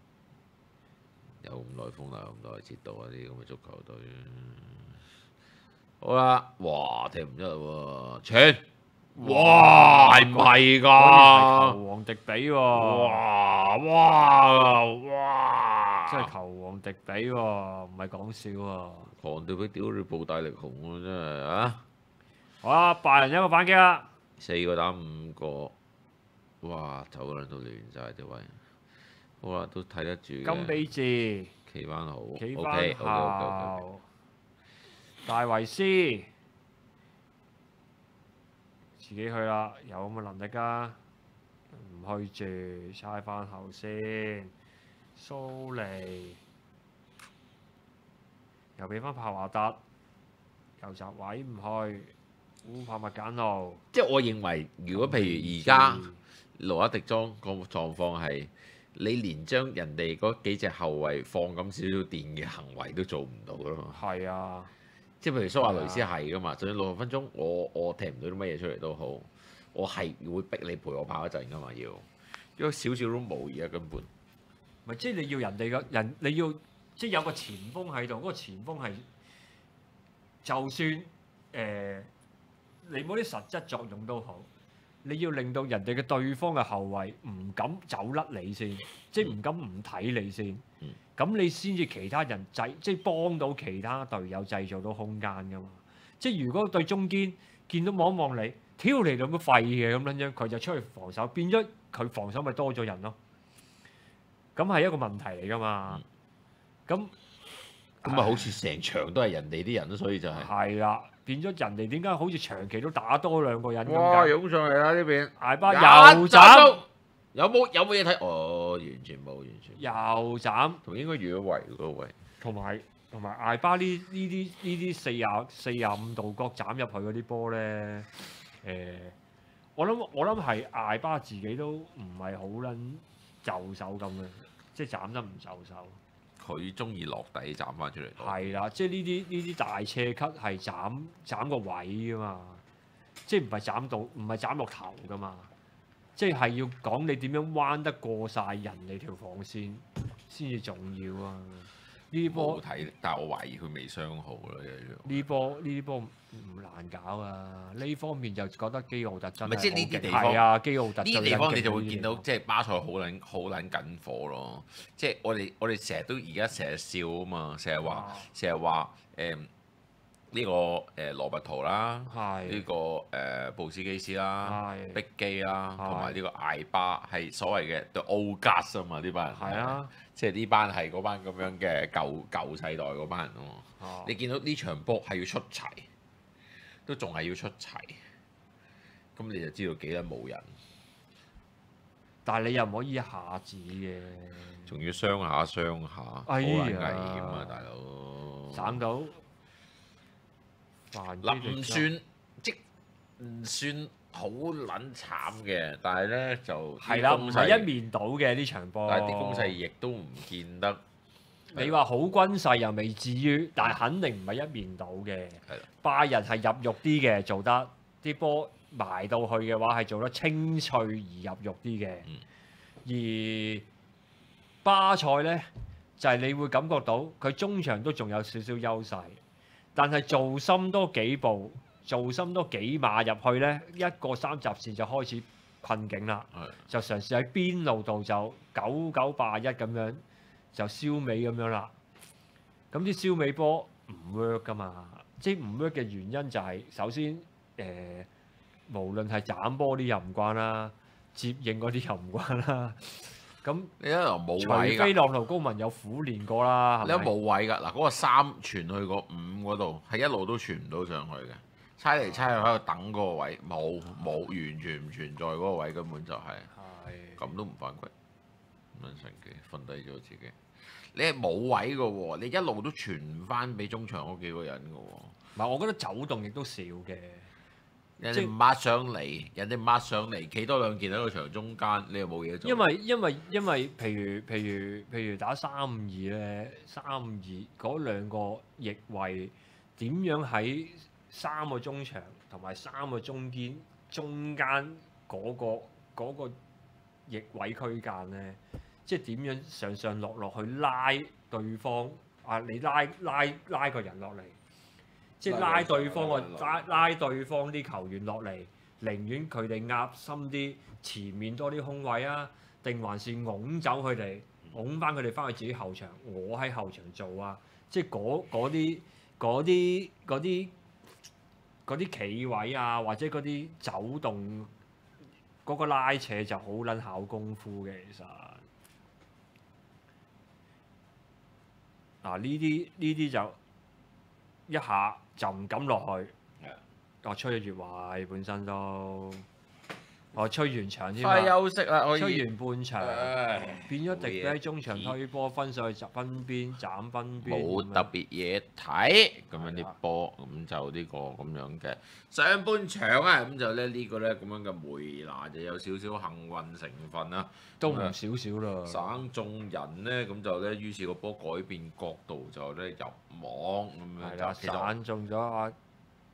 有咁耐風流，咁耐節度啊！啲咁嘅足球隊。好啦，哇，踢唔出喎，傳，哇，係咪係㗎？ 球王迪比喎， 哇哇哇！ 真係球王迪比喎，唔係講笑喎。 狂到佢屌你布大力雄啊！真係啊！ 好啦，拜仁一個反擊啦。 四個打五個，哇！走兩度亂晒啲位。好啦，都睇得住嘅。 金比治企翻好企 OK， 翻 OK，OK，OK。 後，戴維斯自己去啦，有咁嘅能力㗎，唔去住，猜翻後先。蘇尼又俾翻帕華特，右閘位唔去，烏帕麥簡奴。 即係我認為，如果譬如而家羅一迪莊個狀況係，你連將人哋嗰幾隻後衞放咁少少電嘅行為都做唔到咯。 係啊， 即係譬如蘇亞雷斯係噶嘛，就算六十分鐘我我踢唔到啲乜嘢出嚟都好， 我係會逼你陪我跑一陣噶嘛，要因為少少都冇而家根本。 咪即係你要人哋嘅人，你要即係有個前鋒喺度，嗰、個前鋒係就算誒、呃、你冇啲實質作用都好，你要令到人哋嘅對方嘅後衞唔敢走甩你先，即係唔敢唔睇你先。咁、嗯、你先至其他人製，即係幫到其他隊友製造到空間㗎嘛。即係如果對中堅見到望一望你，挑嚟兩個廢嘅咁樣樣，佢就出去防守，變咗佢防守咪多咗人咯。咁係一個問題嚟㗎嘛。咁咁咪好似成場都係人哋啲人咯，所以就係係啦，變咗人哋點解好似長期都打多兩個人咁哇！ 解？ 湧上嚟啦呢邊， 艾巴又又斬， 有冇有冇嘢睇？哦，完全冇，完全又斬， 同應該預咗圍嗰個位。 同埋同埋艾巴呢呢啲呢啲四廿四廿五度角斬入去嗰啲波咧，誒、我諗我諗係艾巴自己都唔係好撚就手咁嘅，即係斬得唔就手。 佢中意落底斬翻出嚟。 係啦，即係呢啲呢啲大斜級係斬斬個位㗎嘛，即係唔係斬到唔係斬落頭㗎嘛，即係係要講你點樣彎得過晒人哋條防線先至重要啊！呢波冇睇，但係我懷疑佢未傷好啦一樣。 呢波呢啲波唔難搞啊！呢方面就覺得基奧特真係咪即係呢啲地好勁方係啊，基奧特呢啲最地方你就勁呢啲會見到， 地即係巴塞好撚好撚緊火咯。即係我哋我哋成日都而家成日笑啊嘛，成日話啊成日話誒呢個誒羅伯圖啦， 係呢個誒布斯基斯啦， 係碧基啦， 係同埋呢個艾巴係所謂嘅 the old guard 啊嘛，呢班人係啊， 即係呢班係嗰班咁樣嘅舊舊世代嗰班人啊嘛。 啊你見到呢場波係要出齊，都仲係要出齊，咁你就知道幾多冇人， 但係你又唔可以一下子嘅， 仲要傷下傷下，好哎撚危呀險啊，大佬！ 省到煩嗱啲力唔算即唔算好撚慘嘅，但係咧就係啦，唔啲攻勢係一面倒嘅呢場波。 但係啲攻勢亦都唔見得。 你話好軍勢又未至於，但係肯定唔係一面倒嘅。 係啦拜仁係入肉啲嘅，做得啲波埋到去嘅話係做得清脆而入肉啲嘅。 嗯而巴塞呢，就係、你會感覺到佢中場都仲有少少優勢，但係做深多幾步，做深多幾碼入去呢，一個三閘線就開始困境啦。 係就嘗試喺邊路度就九九八一咁樣就燒尾咁樣啦。咁啲燒尾波唔 work 噶嘛，即係唔 work 嘅原因就係、首先誒、呃，無論係斬波啲又唔關啦，接應嗰啲又唔關啦。咁你一路冇除位㗎， 非朗圖高文有苦練過啦， 你都係咪？ 冇位㗎。嗱嗰個三傳去個五嗰度係一路都傳唔到上去嘅，猜嚟猜去喺度等嗰個位，冇冇完全唔存在嗰個位，根本就係、 係咁都唔犯規，咁樣神奇，瞓低咗自己。你係冇位㗎喎，你一路都傳唔翻俾中場嗰幾個人㗎喎。 唔係？我覺得走動亦都少嘅。 人即哋唔抹上嚟，人哋抹上嚟，企多兩件喺個場中間，你又冇嘢做。 因為因為因為譬如譬如譬如打三五二咧，三五二嗰兩個翼位點樣喺三個中場同埋三個中堅中間嗰、個嗰、個翼位區間咧，即係點樣上上落落去拉對方啊？你拉拉拉個人落嚟。即係拉對方個拉拉對方啲球員落嚟，寧願佢哋壓深啲，前面多啲空位啊，定還是拱走佢哋，拱翻佢哋翻去自己後場，我喺後場做啊！即係嗰嗰啲嗰啲嗰啲嗰啲企位啊，或者嗰啲走動嗰、個拉扯就好撚考功夫嘅，其實嗱呢啲呢啲就一下。就唔敢落去，我吹咗越位本身都，我吹完場添快嘛， 休息啦，可以。 吹完半場， 唉變咗迪比冇嘢喺中場推波分上去分邊斬分邊， 冇特別嘢睇，咁樣啲波，咁就呢個咁樣嘅上半場啊，咁就咧呢個咧咁樣嘅梅拿就有少少幸運成分啦， 都唔少少啦。 省眾人咧，咁就咧於是個波改變角度就咧入網咁樣係啦， 就其實散中咗阿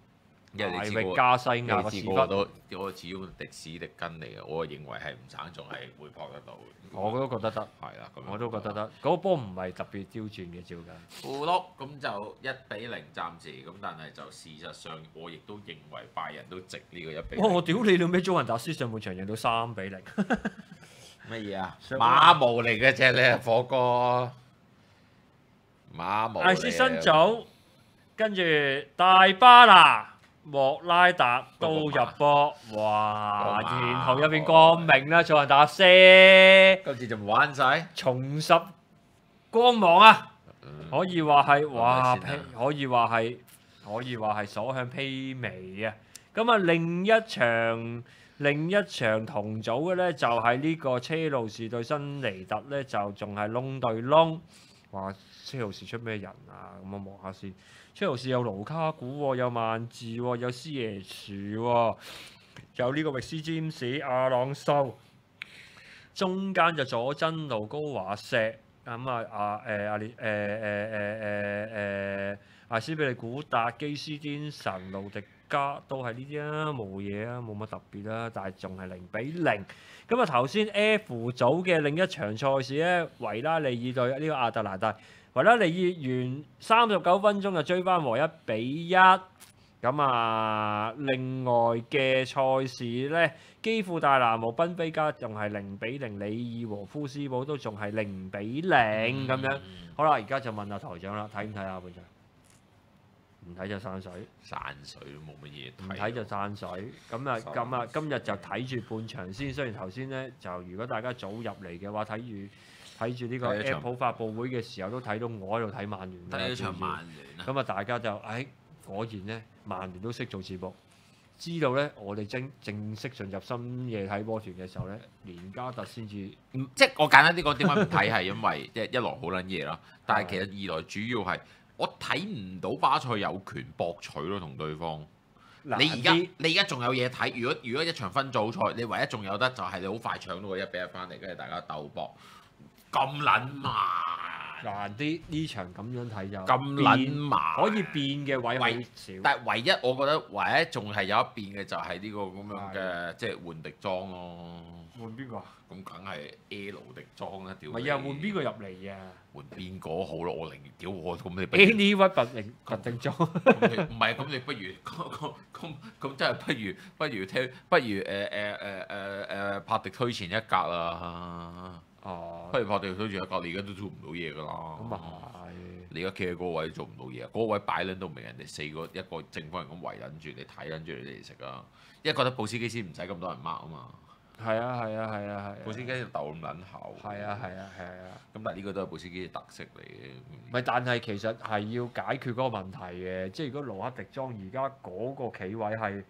大因為你知我域加西亞因個屎忽， 為知我都我始終迪士迪根嚟嘅，我認為係唔省仲係會撲得到。 我都覺得得， 係啦，咁樣我都覺得得。嗰個波唔係特別刁鑽嘅，照計。 負碌咁就一比零暫時咁，但係就事實上我亦都認為拜仁都值呢個一比零。 哇！我屌你老味，祖雲達斯上半場贏到三比零。 乜嘢啊？ 上馬毛嚟嘅啫，你係火哥。馬毛嚟嘅。 艾斯新組，跟住大巴拿、莫拉達都入波，哇！ 嗰個馬然後一片光明啦，祖雲達斯今次就唔玩晒。 重拾光芒啊！ 嗯可以話係哇， 講咪先啦披可以話係可以話係所向披靡啊！咁啊，另一場另一場同組嘅咧，就係、呢個車路士對新尼特咧，就仲係窿對窿。哇！車路士出咩人啊？咁我望下先。車路士有盧卡古喎、有曼治喎、有斯耶樹喎，有呢個域斯詹士、阿朗修，中間就佐真奴、高華石。咁啊啊誒阿列誒誒誒誒誒艾斯比利古達、基斯甸神、路迪加都係呢啲啊，冇嘢啊，冇乜特別啦，但係仲係零比零。咁啊頭先 F 組嘅另一場賽事咧，維拉利爾對呢個亞特蘭大，維拉利爾完三十九分鐘就追翻和一比一。咁啊，另外嘅賽事咧，基輔大藍姆、賓菲加仲係零比零，里爾和夫斯堡都仲係零比零咁樣。好啦，而家就問下台長啦，睇唔睇啊？本場唔睇就散水， 散水都冇乜嘢唔睇。 睇就散水。咁啊， 散咁啊，今日就睇住半場先。雖然頭先咧就如果大家早入嚟嘅話，睇住睇住呢個睇一場 Apple 發佈會嘅時候，都睇到我喺度睇曼聯啦。 睇一場照住曼聯啊！ 咁啊，大家就誒、哎、果然咧，曼聯都識做節目，知道咧我哋正正式進入深夜睇波團嘅時候咧，連加特先至唔即係我簡單啲講，點解唔睇係因為一一來好撚夜啦，但係其實二來主要係我睇唔到巴塞有權博取咯同對方。 難你而家啲。 你而家仲有嘢睇？如果如果一場分組賽，你唯一仲有得就係你好快搶到個一比一翻嚟，跟住大家鬥搏，咁撚慢， 難啲呢場咁樣睇就咁變撚慢， 可以變嘅位好喂少。 但係唯一我覺得唯一仲係有一變嘅就係呢個咁樣嘅，即係換迪裝咯。 換邊個啊？ 咁梗係 L 迪裝啦，屌你！ 唔係啊，換邊個入嚟啊換邊個好咯？我寧願屌我咁你不如 ？Anyway，特定特定裝。 咁你唔係咁你不如咁咁咁咁真係不如不如聽不如誒誒誒誒誒柏迪推前一格啦， 哦不，如柏迪推前一格，你而家都做唔到嘢㗎啦。 咁啊係。 你而家企喺嗰個位做唔到嘢，嗰、個位擺撚到明人哋四個一個正方人咁圍撚住你睇撚住你哋食啊！因為覺得布斯基斯唔使咁多人 mark 啊嘛， 係啊係啊係啊係啊。 布斯基斯鬥咁撚厚。 係啊係啊係啊。 咁但係呢個都係布斯基斯特色嚟嘅。 唔係，但係其實係要解決嗰個問題嘅，即係如果羅克迪莊而家嗰個企位係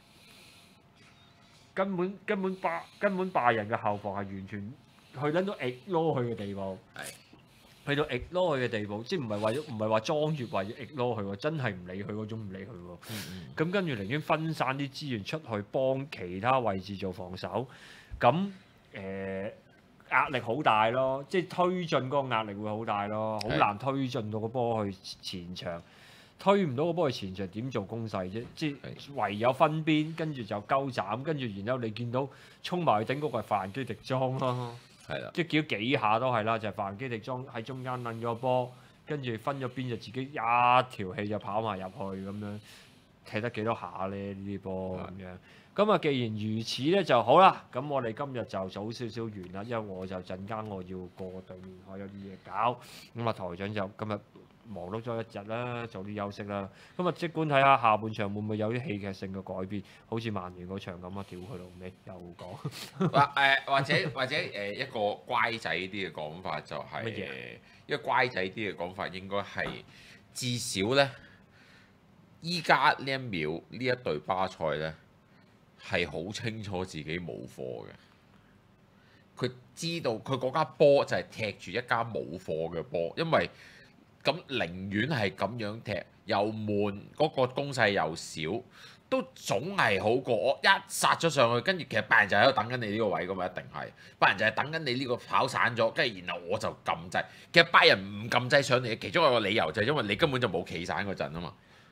根本根本拜根本拜仁嘅後防係完全去撚到 ignore 佢嘅地步， 係去到 ignore 佢嘅地步，即係唔係為咗唔係話莊月為咗 ignore 佢喎，真係唔理佢嗰種唔理佢喎。 嗯咁跟住寧願分散啲資源出去幫其他位置做防守，咁誒、呃、壓力好大咯，即係推進嗰個壓力會好大咯，好係難推進到個波去前場，推唔到個波去前場點做攻勢啫？即係唯有分邊，跟住就鳩斬，跟住然後你見到衝埋去頂嗰個係法蘭基迪莊咯， 係啦， 即係叫咗幾下都係啦，就係、法蘭基迪莊喺中間擸咗個波，跟住分咗邊就自己一條氣就跑埋入去咁樣。踢得幾多下咧？呢啲波咁樣，咁啊，既然如此咧就好啦。咁我哋今日就早少少完啦，因為我就陣間我要過對面，我有啲嘢搞。咁啊，台長就今日忙碌咗一日啦，早啲休息啦。咁啊，即管睇下下半場會唔會有啲戲劇性嘅改變，好似曼聯嗰場咁啊，屌佢老味又講。 或誒或者或者誒一個乖仔啲嘅講法就係、 乜嘢一個乖仔啲嘅講法應該係至少咧。依家呢一秒呢一隊巴塞呢，係好清楚自己冇貨嘅，佢知道佢嗰家波就係踢住一家冇貨嘅波，因為咁寧願係咁樣踢，又悶，嗰、個攻勢又少，都總係好過我一殺咗上去，跟住其實拜仁就喺度等緊你呢個位噶嘛，一定係拜仁就係等緊你呢個跑散咗，跟住然後我就撳掣。其實拜仁唔撳掣上嚟，其中一個理由就係因為你根本就冇企散嗰陣啊嘛。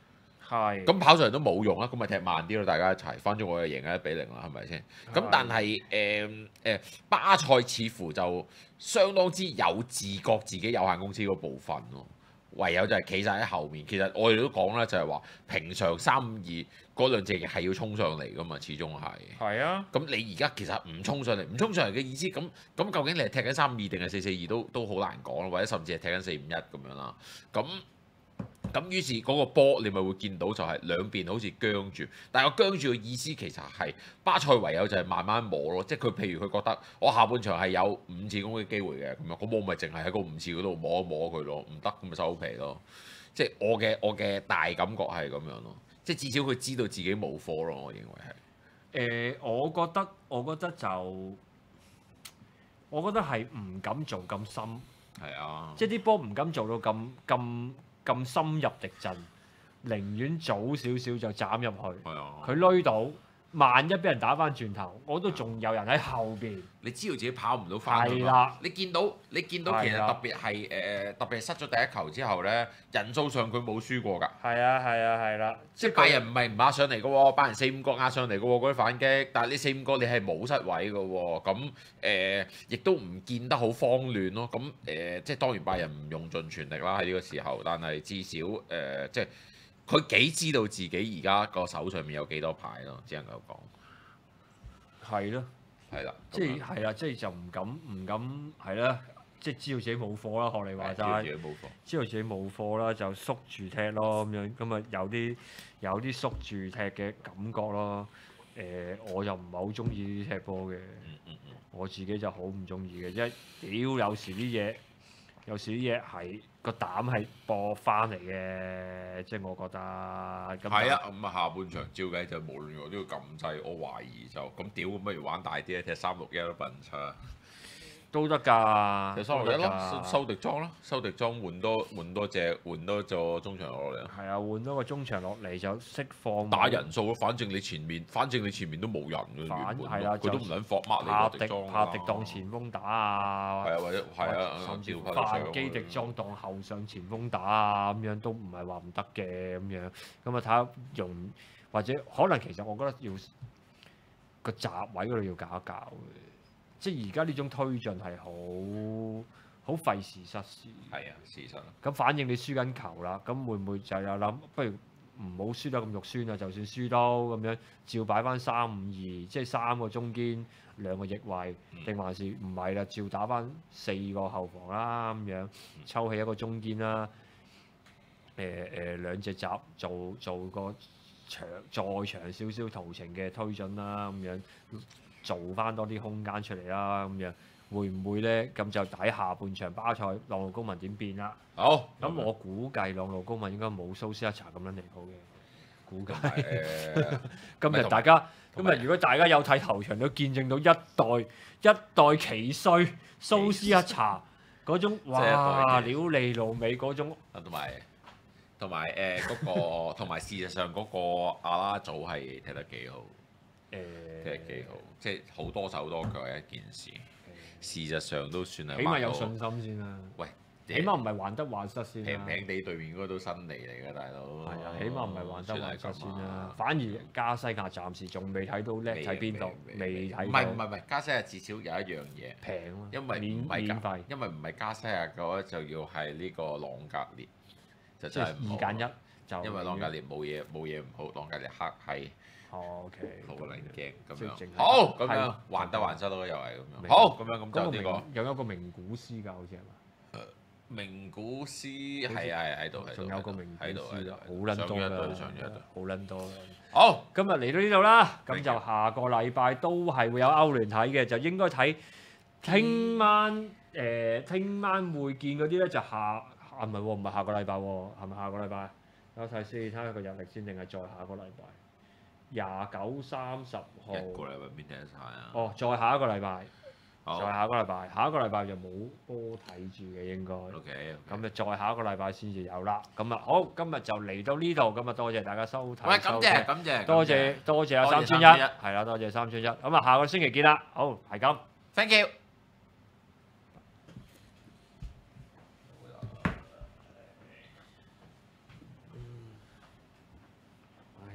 係。 咁跑上嚟都冇用啦，咁咪踢慢啲咯，大家一齊，反正我又贏咗一比零啦，係咪先？咁但係誒誒巴塞似乎就相當之有自覺自己有限公司嗰部分咯。唯有就係企晒喺後面，其實我哋都講啦，就係話平常三五二嗰兩隻係要衝上嚟噶嘛，始終係。 係啊。 咁你而家其實唔衝上嚟，唔衝上嚟嘅意思，咁咁究竟你係踢緊三五二定係四四二都都好難講，或者甚至係踢緊四五一咁樣啦。咁咁於是嗰個波你咪會見到就係兩邊好似僵住，但係個僵住嘅意思其實係巴塞唯有就係慢慢摸咯，即係佢譬如佢覺得我下半場係有五次攻擊機會嘅咁樣，咁我咪淨係喺嗰五次嗰度摸一摸佢咯，唔得咁咪收皮咯。即係我嘅我嘅大感覺係咁樣咯，即係至少佢知道自己冇貨咯，我認為係。 誒、呃，我覺得我覺得就我覺得係唔敢做咁深， 係啊， 即係啲波唔敢做到咁咁咁深入敵陣，寧願早少少就斬入去。 係啊。 佢攣到，萬一俾人打翻轉頭，我都仲有人喺後邊。 你知道自己跑唔到翻㗎嘛係啦？ 你見到你見到其實係啦特別係誒、呃、特別係失咗第一球之後咧，人數上佢冇輸過㗎。 係啊係啊係啦， 即係拜仁唔係唔壓上嚟嘅喎，拜仁四五個壓上嚟嘅喎嗰啲反擊，但係呢四五個你係冇失位嘅喎，咁誒亦都唔見得好慌亂咯。咁誒、呃、即係當然拜仁唔用盡全力啦喺呢個時候，但係至少誒、呃、即係佢幾知道自己而家個手上面有幾多牌咯，只能夠講係咯， 係啦， 即係係啦，即係就唔敢唔敢係啦，即係知道自己冇貨啦，學你話知道自齋。 己冇貨。 知道自己冇貨啦，就縮住踢咯咁樣，咁啊有啲有啲縮住踢嘅感覺咯。誒、我又唔係好中意呢啲踢波嘅， 嗯嗯嗯我自己就好唔中意嘅，因為屌有時啲嘢，有時啲嘢係個膽係搏翻嚟嘅，即係我覺得。咁係啊，咁啊下半場照計就無論如何都要撳掣，我懷疑就咁屌，咁不如玩大啲咧，踢三六一都笨出。 都得㗎， 踢三六一咯， 都得㗎收收迪裝咯，收迪裝換多換多隻，換多個中場落嚟。 係啊，換多個中場落嚟就釋放打人數咯，反正你前面，反正你前面都冇人嘅反原本係啦都，佢都唔撚放乜帕迪你個迪裝帕迪當前鋒打啊， 係啊，或者係啊， 甚至乎照拍范基迪裝當後上前鋒打啊，咁樣都唔係話唔得嘅咁樣。咁啊睇下用或者可能其實我覺得要個閘位嗰度要搞一搞嘅，即係而家呢種推進係好好費時失事。 係啊，事實。 咁反正你輸緊球啦，咁會唔會就有諗不如唔好輸得咁肉酸啊？就算輸都咁樣，照擺翻三五二，即係三個中堅兩個翼位，定、 嗯、 還是唔係啦？照打翻四個後防啦，咁樣抽起一個中堅啦。誒、呃、誒，兩隻閘做做個長再長少少途程嘅推進啦，咁樣做翻多啲空間出嚟啦，咁樣。會唔會咧？咁就睇下半場巴塞朗路高文點變啦。 好， 咁我估計朗路高文應該冇蘇斯一查咁撚離譜嘅，估計。 誒， 今日大家，今同埋日如果大家有睇頭場，都見證到一代一代奇帥蘇斯一查嗰種，哇！屌你老味嗰種。 啊，同埋同埋誒嗰個，同埋事實上嗰個阿拉祖係踢得幾好， 誒， 踢得幾好，即係好多手多腳係一件事。事實上都算係起碼有信心先啦。 喂， 起碼唔係患得患失先啦。 平平地對面嗰個都新嚟嚟嘅大佬。 係啊，起碼唔係患得患失先啦。 啊、 反而加西亞暫時仲未睇到叻喺邊度，未睇到。 唔係唔係唔係，加西亞至少有一樣嘢平咯， 因為免唔係免費， 因為唔係加西亞嘅話，就要係呢個朗格列，就真係二揀一就。 因為朗格列冇嘢冇嘢唔好，朗格列黑係。 哦，OK， 好撚驚咁即係淨係樣，好咁係樣還得還失咯，又係咁樣。 明好咁樣咁嗰個就呢個名有一個名古師㗎，好似係嘛？ 名古斯係啊係喺度喺度， 仲有個名古喺度喺度， 師啦，好撚多上咗一隊啦， 上咗一隊。 好撚多啦。 好， 今日嚟到呢度啦，咁 Thank 就 you 下個禮拜都係會有歐聯睇嘅，就應該睇聽晚誒，聽晚會見嗰啲咧就下啊唔係喎，唔係下個禮拜喎，係咪下個禮拜？等我睇先，睇下個日曆先，定係再下個禮拜？廿九、三十號。 一個禮拜邊踢得晒啊？ 哦，再下一個禮拜， 好再下一個禮拜，下一個禮拜就冇波睇住嘅應該。 ，OK， 咁就再下一個禮拜先至有啦。咁啊，好，今日就嚟到呢度，咁啊多謝大家收睇。 喂，感謝收聽感謝， 多謝多謝阿多謝三千一， 三千一係啦，多謝三千一。咁啊，下個星期見啦。好，係咁。 ，thank you。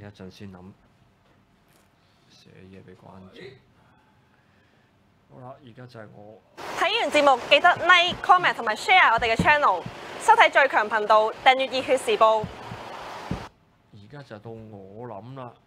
一陣先諗寫嘢俾關注。好啦，而家就係我睇完節目記得 like、comment 同埋 share 我哋嘅 channel， 收睇最強頻道，訂閱熱血時報。 而家就到我諗啦。